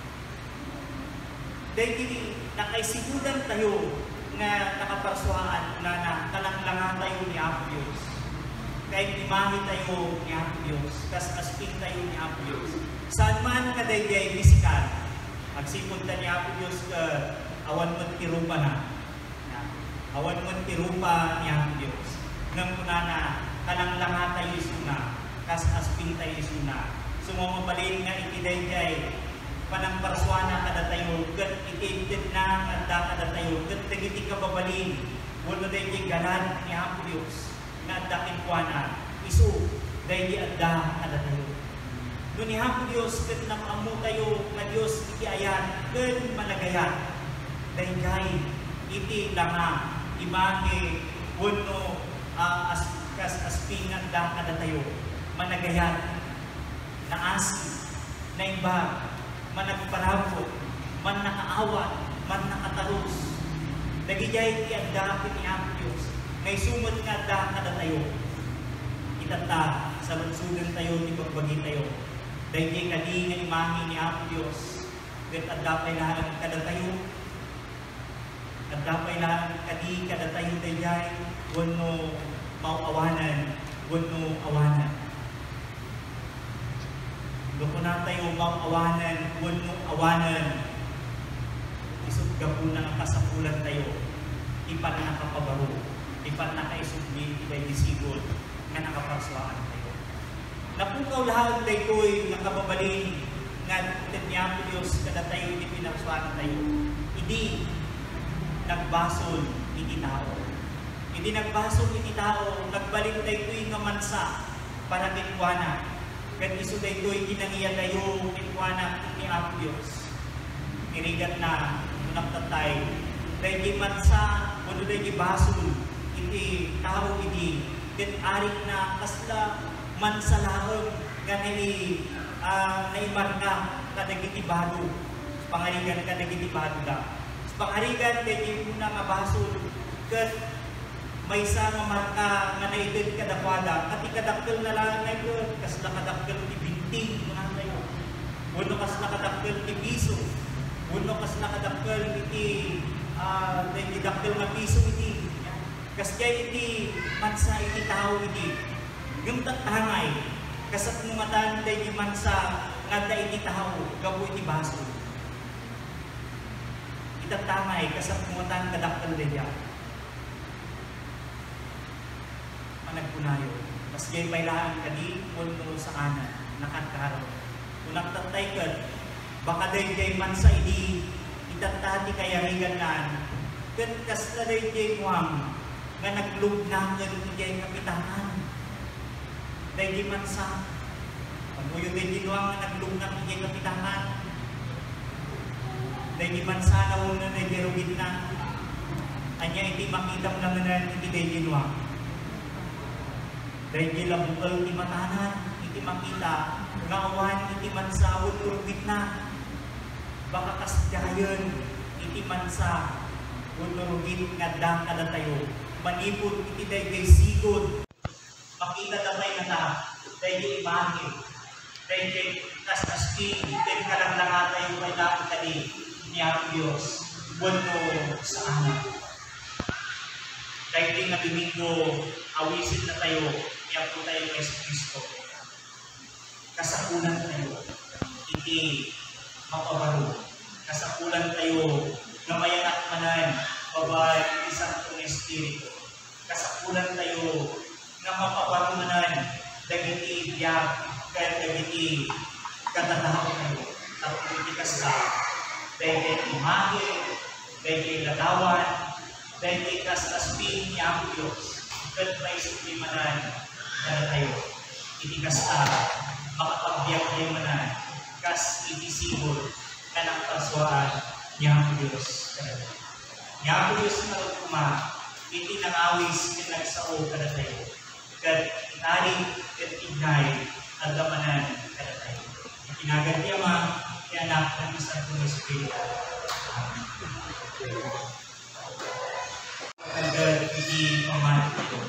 Dahil nakaisigudan tayo na nakaparswaan na kalanglangan tayo ni Apo Diyos. Kahit imahe tayo ni Apo Diyos, kas-asping tayo ni Apo Diyos. Saan man kadayday bisikal, magsipod ta ni Apo Diyos ka awan mo't tirupa na. Awan mo't tirupa ni Apo Diyos. Nang muna na kalanglangan tayo isuna, kas-asping tayo isuna. Sumamabalin nga itidayday panang parswana kada tayo ket itintid na adda kada tayo ket dagiti kababalin wenno dayjay galan ni Apo Dios na adda ken kuana isu dayjay adda kada tayo no ni Apo Dios ket nakaammo tayo nga Dios iti ayat ken managayat dayjay iti langa imahe wenno asping adda kada tayo managayat naasi naimbag managparabot, man nakaawat, man nakatarus. Nagijay ti adda ni Apo Diyos. Ngay sumot nga adda kada tayo. Itata, sa magsugan tayo, ni pagbagi tayo. Dahil kadi nga imahe ni Apo Diyos. Gat adda pa'y lahat kada tayo. Adda pa'y lahat kadi kada tayo dayjay. Wano mauawanan, wano awanan. Loko na tayo mauawanan, wano awanan. isut gapon na kasapulan tayo, ipan na nakapabaro, ipan na kaisubli, ibay disigol, nga nakapagswaan tayo. Napukaw lahat tayo ko'y nakababalin, nga tanyang Diyos kada tayo hindi pinagswaan tayo. Hindi nagbasol, hindi tao. Hindi nagbasol, hindi tao, nagbalik tayo ko'y nga mansa, para kitwana. Kat iso tayo ko'y kinangiyan tayo, kitwana ni Apo Diyos. Irigat na, unang tatay, tayo di mansa, kuno tayo di basol, hindi tao, hindi. Kat arik na, kasla, mansalaon, nga naimarka, kadagitibado. Pangarigan, kadagitibado na. Pangarigan, tayo di muna nga basol, kat may isa nga marka nga naitid kadakwada, at ikadakkel na lang na ito, kas nakadakkel ti binting mga tayo. Uno kas nakadakkel ti piso, uno kas nakadakkel iti dakkel nga piso iti. Kas kaya iti mansa iti tao iti. Yung tatangay, kasat mungatan tayo iti mansa nga da iti tao, gabo iti baso. Itatangay, kasat mungatan kadakkel tayo. Nagpunayo. Mas gay bailaan kadi puno sa kanan, nakataro. Kung nagtatay ka, baka day jay man sa idi, itatati kaya riganan, kat kasla day jay muang, nga naglugnan ka rin jay kapitanan. Day jay man sa, pagmuyo day jay muang nga naglugnan jay kapitanan. Day jay man sa na una day jay rugid na, anya iti makita mo lang na iti day jay muang. Dahil nila bukal iti matanan, iti makita, ngawan iti mansawon urubit na. Baka kasdayon, iti mansa, urubit nga dang kada tayo. Manipod iti dahil sigod, makita damay na ta, dahil imahe, dahil kastaski, dahil kalanglangan tayo may dati kadi, niya Diyos, buwano sa anak. Dahil na Domingo, awisin na tayo, kaya po tayo kay Kristo. Kasakulan tayo, hindi mapabaro. Kasakulan tayo, na mayanat manan, babay, isang itong Espiritu. Kasakulan tayo, na mapabaro manan, dagiti biyag, kaya dagiti katatahaw tayo. Tapos hindi kasla, dahil imahe, dahil ladawan, dahil kasaspin niya ang Diyos. Kat may sublimanan, na tayo, itikas ta, makapagbiyak tayo manan, kas itisigol, na nakapaswaan niya ang Diyos. Niya ang Diyos na kuma, iti nangawis, pinagsao kada tayo, kat itari, kat ignay, at damanan kada tayo. Itinagan niya ma, anak ng isang kong Espiritu. Hanggang iti pamahal.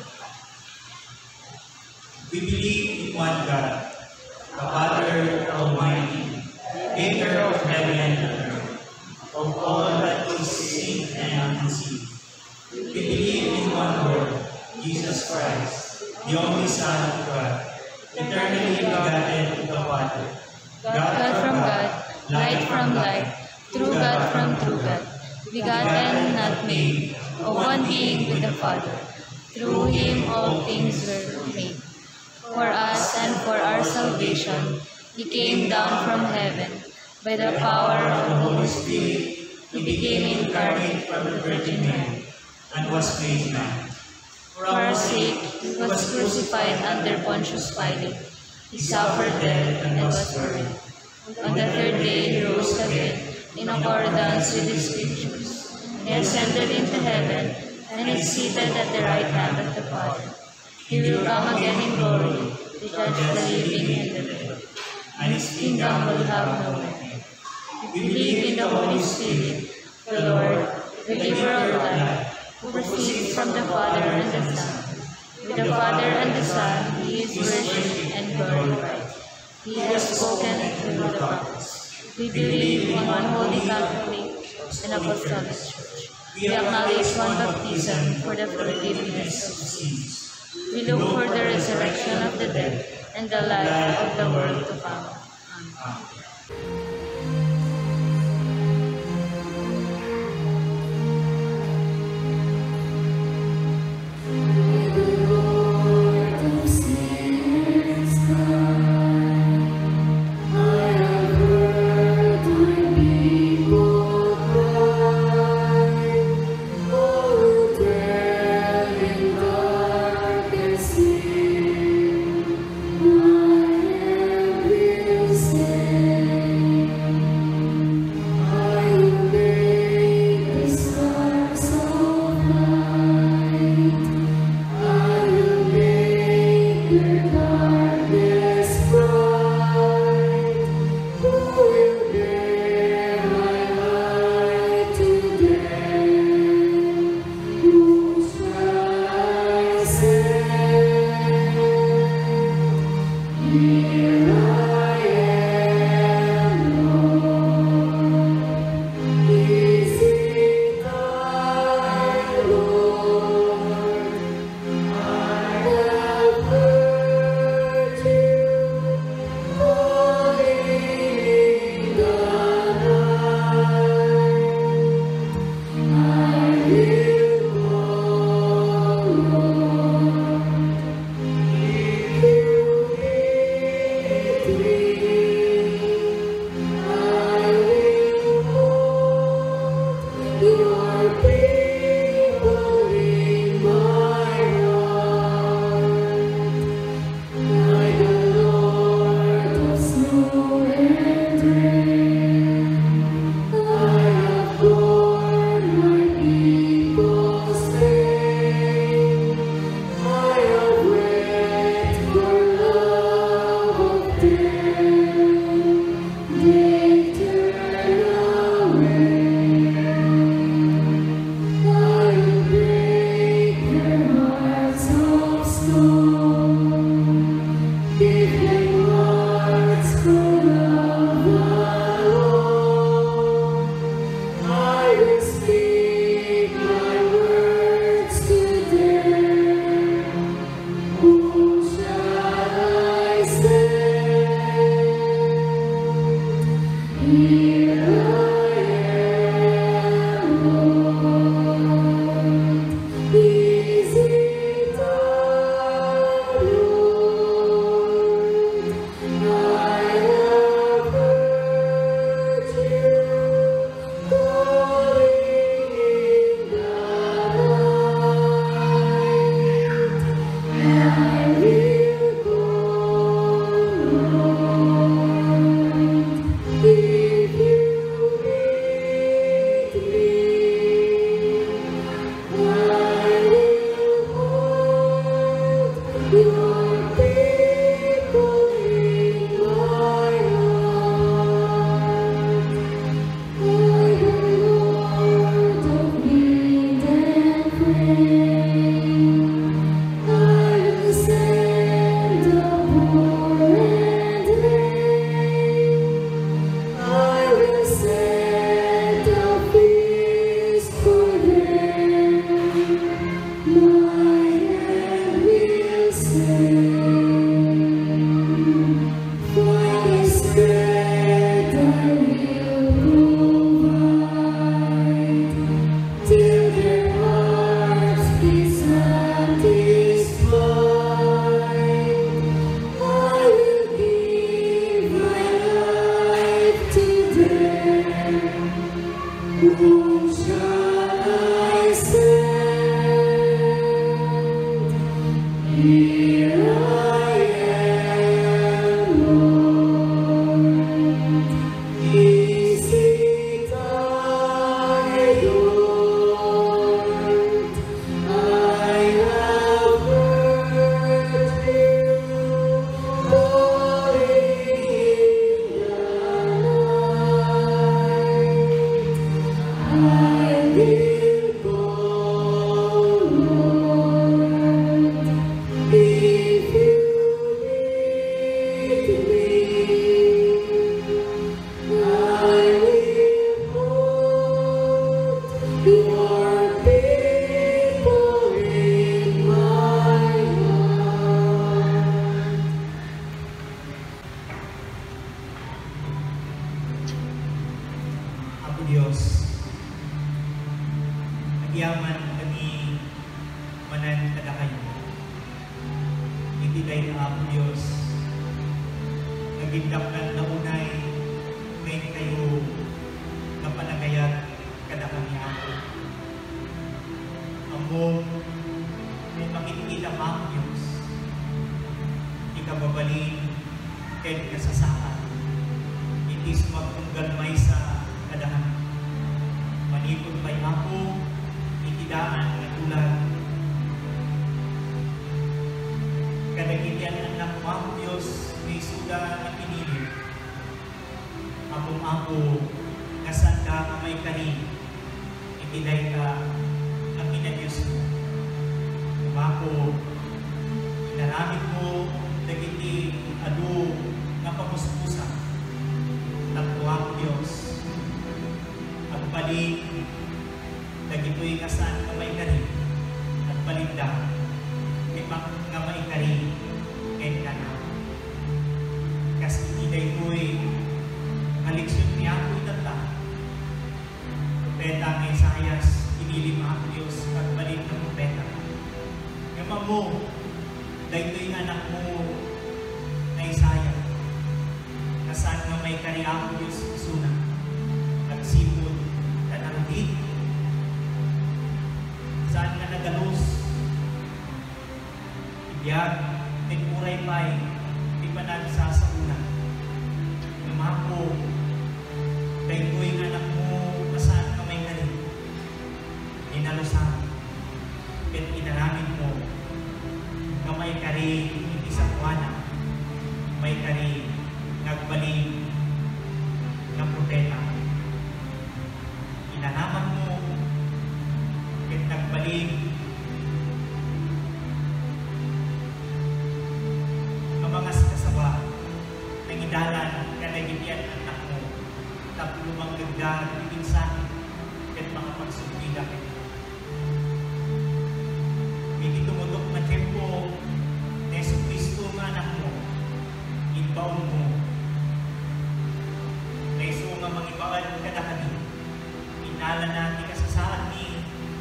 We believe in one God, the Father Almighty, maker of heaven and earth, of all that is seen and unseen. We believe in one Lord, Jesus Christ, the only Son of God, eternally begotten of the Father, God from God, light from light, true God from true God, begotten, not made, of one being with the Father. Through Him all things were made. For us and for our salvation, He came down from heaven. By the power of the Holy Spirit, He became incarnate from the Virgin Mary, and was made man. For our sake, He was crucified under Pontius Pilate. He suffered death and was buried. On the third day, He rose again, in accordance with the Scriptures. He ascended into heaven, and is seated at the right hand of the Father. He will come again in glory, to judge the living and the dead, and His kingdom will have no end. We believe in the Holy Spirit, the Lord, the giver of life, who proceeds from the Father and the Son. With the Father and the Son, He is worshipped and glorified. He has spoken through the prophets. We believe in one holy Catholic and Apostolic Church. We acknowledge one baptism for the forgiveness of sins. We look for the resurrection of the dead and the life of the world to come. Amen. yaman kami manan kada kayo. Hindi dahil na ako Diyos. Nagindaklan na unay ngayon kayo na panagayat kada kami ako. Among may makikita ka Diyos. Ikababalin kahit kasasaan. Hindi sumagtunggal may sa kadahan. Manipod pa'y ako, itidaan na tulad. Kadagitian anak mo ang Diyos, may suda na pinili. Akong ako, nasanda ka may karin, itilay ka, ang Diyos mo. Kung ako, inaramid mo, dagiti, ado, nga pamuspusa. Takwa ang Diyos. At balik, dagito'y kasan nga may karin, at balinda, nga may karin, and kana. Kasi iday ko'y maliksyon niya ko'y tata. Propeta ng Isaias, inilim ang Diyos at balik ng propeta. Ngama mo, dahil anak mo na Isaiah, na saan nga may kari ang Diyos suna, at sipon, at nangdit, saan nga nagalos, ibiyag, nagmuray pa'y, di pa nagsasauna. Ngama mo, dahil anak mo, na saan nga may kari, inalusan, at inaramid mo, nga may kari hindi sa kuwana, may kari nagbaling ng propeta. Inanaman mo at nagbaling ng mga kasawa ng idalan kalagitian ng anak mo tapos gagdag ibinsan at mga pagsubida kayo. Hindi tumutok na tempo na Yesu Cristo nga anak mo, inbaon mo, na iso nga mangibaan kadahani, inala natin kasasaan ni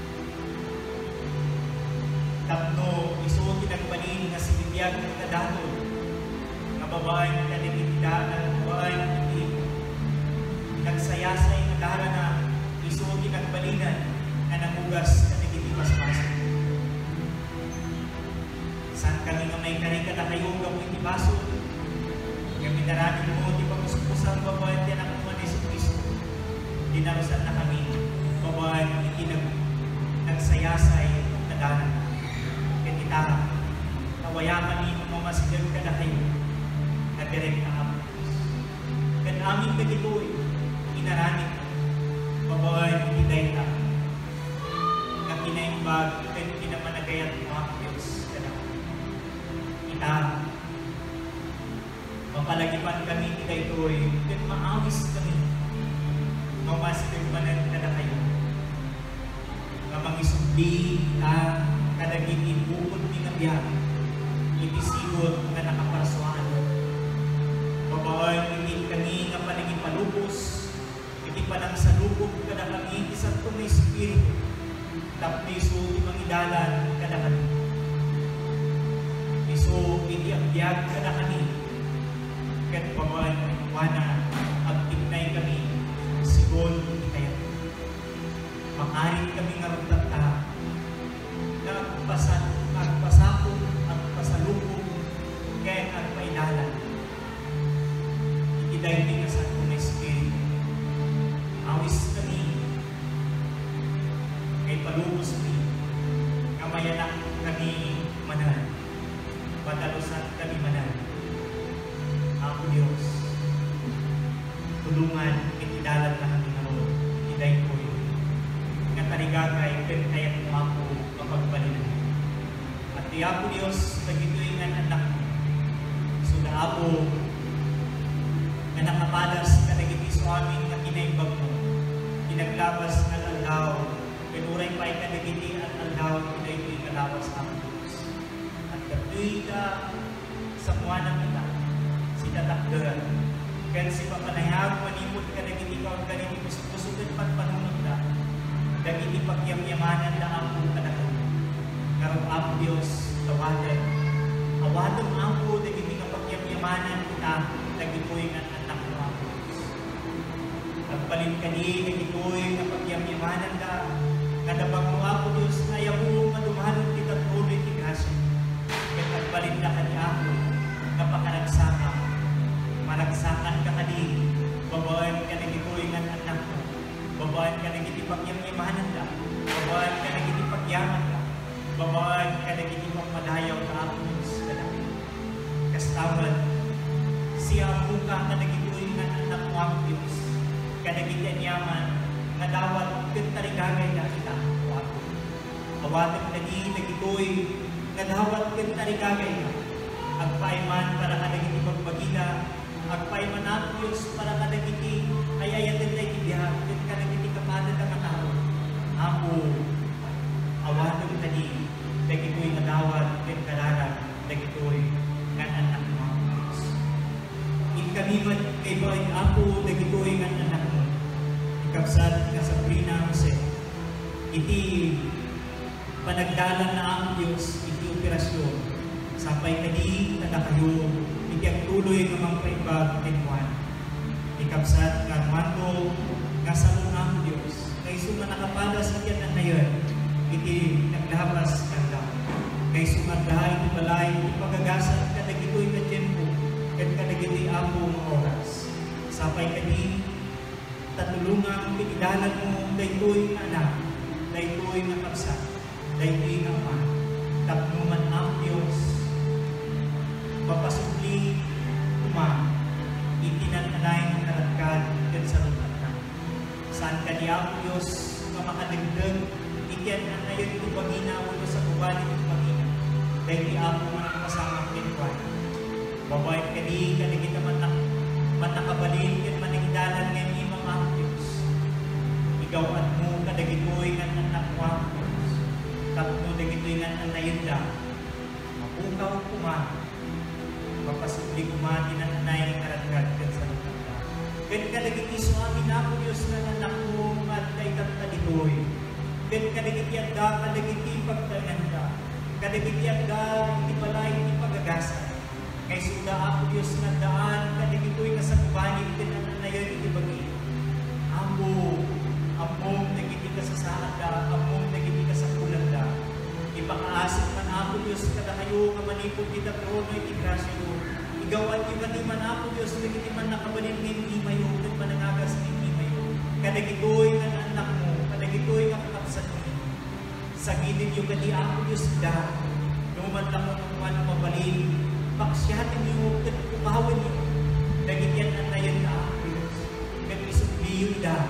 tapno, iso tinagbalin nga sinibiyag ng kadahon, nga babae ng kaligitidaan, babae ng hindi, nagsayasay na dahara na iso tinagbalinan na namugas na nagitipas-pasok. Saan kami nga may karika na kayo gawin ni Baso? Yung minaranin mo, di ba musupusang babae yan ang mga Yesu Cristo? Dinarusan na kami, babae hindi nagsayasay na danan. Kaya kita, nawayaman ni mga masigal ka na kayo, na direct na kami. Kaya amin na gito'y, inaranin, babae hindi na, na kinaimbag, kaya kinamanagayat mo ang Diyos. Kita, mapalagipan kami kita ito'y at maawis kami mamasigagmanan ka na kayo na mangisubli na kadaging ibukod ni nga biyak itisigot na nakaparasuan babawan hindi kami nga panaging palubos hindi pa nang salubog ka na kami isang tumay spirito tapniso di mangidalan ka na kami. So, hindi ang biyag ka na kami. Kahit pabawaan ng iwana at tignay kami, sigon hindi kayo. Makarin kami nga magtata na agpasako at pasalubog kaya agpaidalan. Hindi dahil din sa kong espiritu. Awis kami kay palubos kami kamayanak kami manal. Padalusan kami manan. Ako Diyos, tulungan itidalan na kami naroon. Iday ko yun. Natarigagay, kaya mo ako kapagpalinan. At di ako Diyos, nagituingan anak mo. So na ako, na nakapalas na nagitiso amin na kinaimbag mo. Kinaglabas ng aldaw. Pinuray pa ikanagiti at aldaw, iday ko ikalawas ako. Katuloy ka sa kuwanang kita, si tatakdaran. Kaya si papanayag, manimod ka na ginikaw ka rin, pusugan pagpanunod na. dagiti pagyamyamanan na ang kadako. Karong Apo Dios tawagan. Awaton Apo dagiti kapagyamyamanan kita dagitoy nga anak mo Apo. Agbalin kani dagitoy nga pagyamyamanan ka kadabang mo Apo Dios na yabu madumanon kita tuloy ti grasya. Ket agbalin na kani Apo nga pakaragsakan. Maragsakan ka kani babaan ka dagitoy nga anak mo. Babaan ka nagiti pagyamyamanan ka. Babaan ka nagiti pagyaman ka. Babaan ka nagiti pagmadayaw ka Apo Dios kadako. Kastawan siya ang buka ka nagitoy nga anak mo Apo Dios. Kadagiti anyaman nga dawat ket tarigagay na kita Apo. Awaten nagitoy nga dawat ket tarigagay na. Agpaiman para ka nagiti pagbagina. Agpaiman Apo Dios para ka nagiti ayayaten na itibiyah ket ka nagiti kapanan nga tao. Apo awaten tadi dagitoy nga dawat ket kararag dagitoy nga anak mo Apo Dios. Kami man kay Baay Apo dagitoy nga anak mo. Ikabsat nga sa Sabrina Jose. Iti panagdalan na ang Diyos iti operasyon. Sapay kadi kada kayo iti ang tuloy nga mangpaibag tinwan. Ikabsat nga mando nga salun ang Diyos. Kay suma nakapadas iti na ngayon iti naglabas kanda. Kay suma dahay iti balay iti pagagasan kadagitoy nga tiempo. Ket kadagiti Apo nga oras. Sapay kadi tatulungan pinidalan mo daytoy nga anak, daytoy nga kapsa, daytoy nga ama. Tapnuman ang Dios. Papasubli uma itinananay ng karatkan ket sa lutat na. Saan kadi Apo Dios nga makadagdag itian na ngayon iti pagina ulo sa kubalit iti pagina. Daytoy Apo nga nagpasamang tinwan. Babae kani kita man nakabalin ket maningdalan ngayon imong Apo Dios. Igawat mo kadagitoy nga anak mo Apo Dios. Tapno dagitoy nga anayenda. Mapukaw kuma. Papasubli kuma tinanay nga karatkat ket sa lutat. Ket kadagiti suami na Apo Dios nga anak mo at daytat kaditoy. Ket kadagiti adda kadagiti pagtaganda. Kadagiti adda iti balay iti pagagasan. Kay suda Apo Dios nga daan kadagitoy nga sa kubanig tinananayon iti bagi. Among nagiti ka sa saada, among nagiti ka sa kulanda. Ipakaasik man Apo Dios kada kayo nga manipod kita trono iti grasya mo. Igawat yu kadi man Apo Dios nagiti man nakabalin ni mayo ket manangagas ni mayo. Kadagitoy nga anak mo, kadagitoy nga kakabsat mo. Sa gilid yu kadi Apo Dios da. Duman lang mo man mabalin. Paksyatin niyo ket kupawin niyo. Dagitian anayan na Apo Dios. Ket isubli da.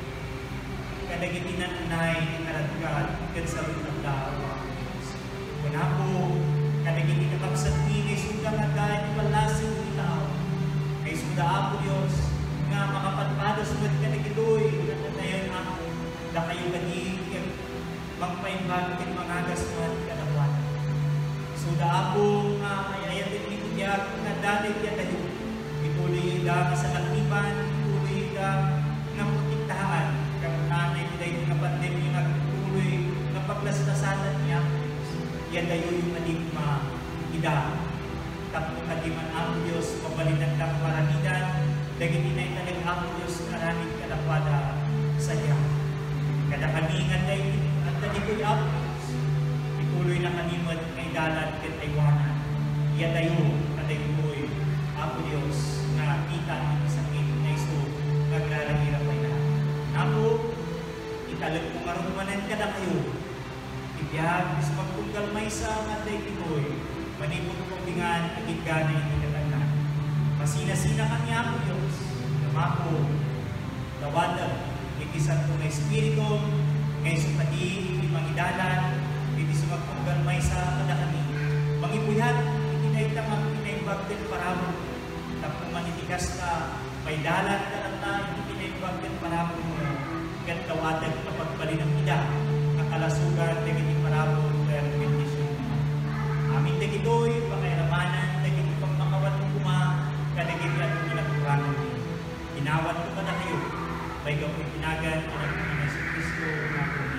Kadagiti nanay karatkat ket sa lutat Apo Dios. Kuna po kadagiti kakabsat ni kay suda nga dahil palasin ni tao. Kay suda Apo Dios nga makapatpados met kadagitoy ket anayan Apo. Da kayo kadi magpaimbag ket mangagas man kadawat. Suda Apo nga ayayatin ni tiyak nga dali tiyak kayo. Ituloy da sa lakniban, ituloy da nga putiktahan. Kamunanay nila nga pandemya nga ituloy nga paglastasanan niya. Yan dayo yung adigma ida. Tapos kadiman ang Diyos pabalinan ng maramidan. Dagiti na italig ang Diyos karaming kalapada sa iya. Kada kamingan dayo at dalikoy ang Diyos. Ituloy na kanimot kay dalan ket aywanan. Iya dayo kadaytoy Apo Dios nga kita ng sakit na iso nagrarahirap ay na. Napo italag ko karon manen kada kayo. Ibiyag sa pagtunggal may sa nga daytoy manipod ko bingan agid ganay ni katanan. Masina-sina kami Apo Dios. Namako lawadan iti santo nga espiritu ngay supadi iti mangidalan iti sumagtunggal may sa kada kami. Mangibuhat iti daytang pinaimbag ket paramo. Tapos manitikas ka may dalan ka iti pinaimbag ket paramo mo. Ket tawatan kapagbalin ng ida kalasugan dagiti parabo ket bendisyon. Amin dagitoy pakairamanan dagiti pagmakawat mo kuma kadagiti adto ginaturanan ni. Inawat ko kada kayo. May gawin pinagan ang Kristo na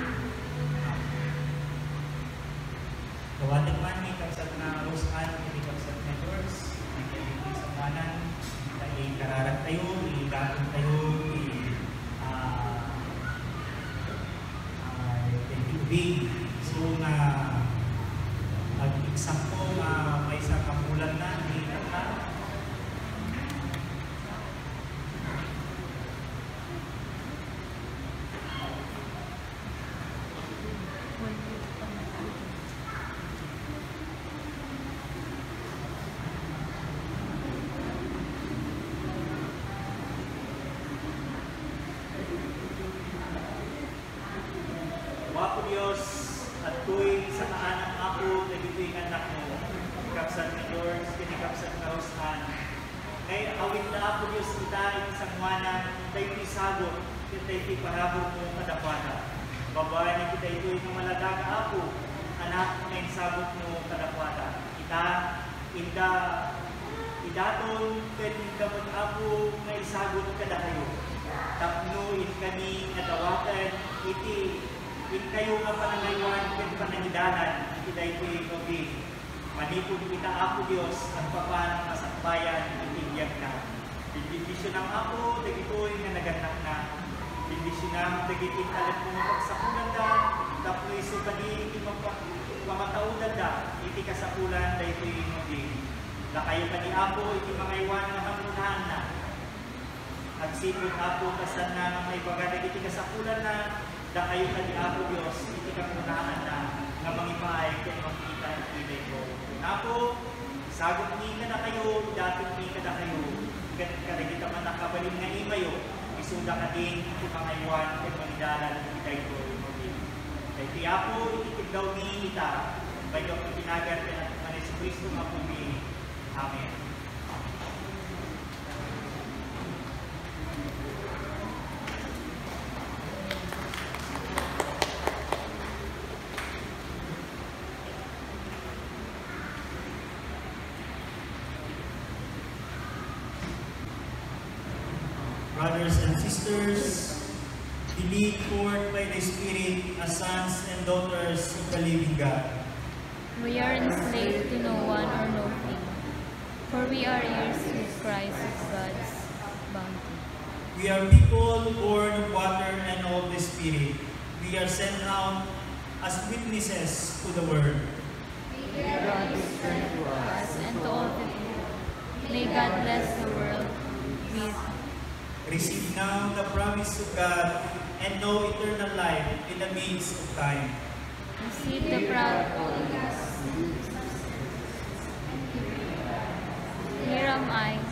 Kawating man ni kapsat na Rosan, hindi kapsat na George, nagkaibigan sa manan, dahil kararat tayo, igatong tayo, big. So na eksakto na may isang kapulan na hindi na Wapo Diyos at kuy sa kaanang ako nagituing anak mo, kapsat na George, kinikapsat na Rosan. Ngay awit na ako Diyos kita isang wanang, tayo isagot, kita iparabot mo kadapana. Babae ni kita ito'y maladaga ako, anak na isagot mo kadapana. Idaton, pwedeng damot ako na isagot kada kayo. Tapno in kami nadawatan, in kayo nga panangaywan, ken panangidanan, kita ito'y gabi. Manipod kita ako Diyos, at papan masakbayan, itibiyag na. Bindisyon ang ako, dagito'y nga naganak na. Bindisyon ang dagitin alam mo pagsakulan da, tapno isukadi, pamataudan da, iti kasakulan, da ito'y gabi. Na kayo pa ni ako, iti mangaywan nga hamunahan na. Agsipod ako, kasan na ng may baga, iti kasakulan na, da kayo ka ni ako Diyos, iti kapunahan na, nga mangipaay, kaya makita ang pilay ko. Ako, sagot ni ka na kayo, dating ni ka na kayo, kada kita man nakabalin nga imayo, isuda ka din, iti mga iwan, kaya manidalan, kita ito, kaya ti ako, iti daw ni ita, bayo ang itinagan, kaya naman Yesu Cristo nga pumili. Amen. Brothers and sisters, be led forth by the Spirit as sons and daughters of the living God. We are enslaved to no one or no thing, for we are heirs with Christ of God's bounty. We are people born of water and of the Spirit. We are sent out as witnesses to the Word. God is good to us and to all people. May God bless the world with Receive now the promise of God and know eternal life in the midst of time. receive the proud Holy Ghost. Here am I,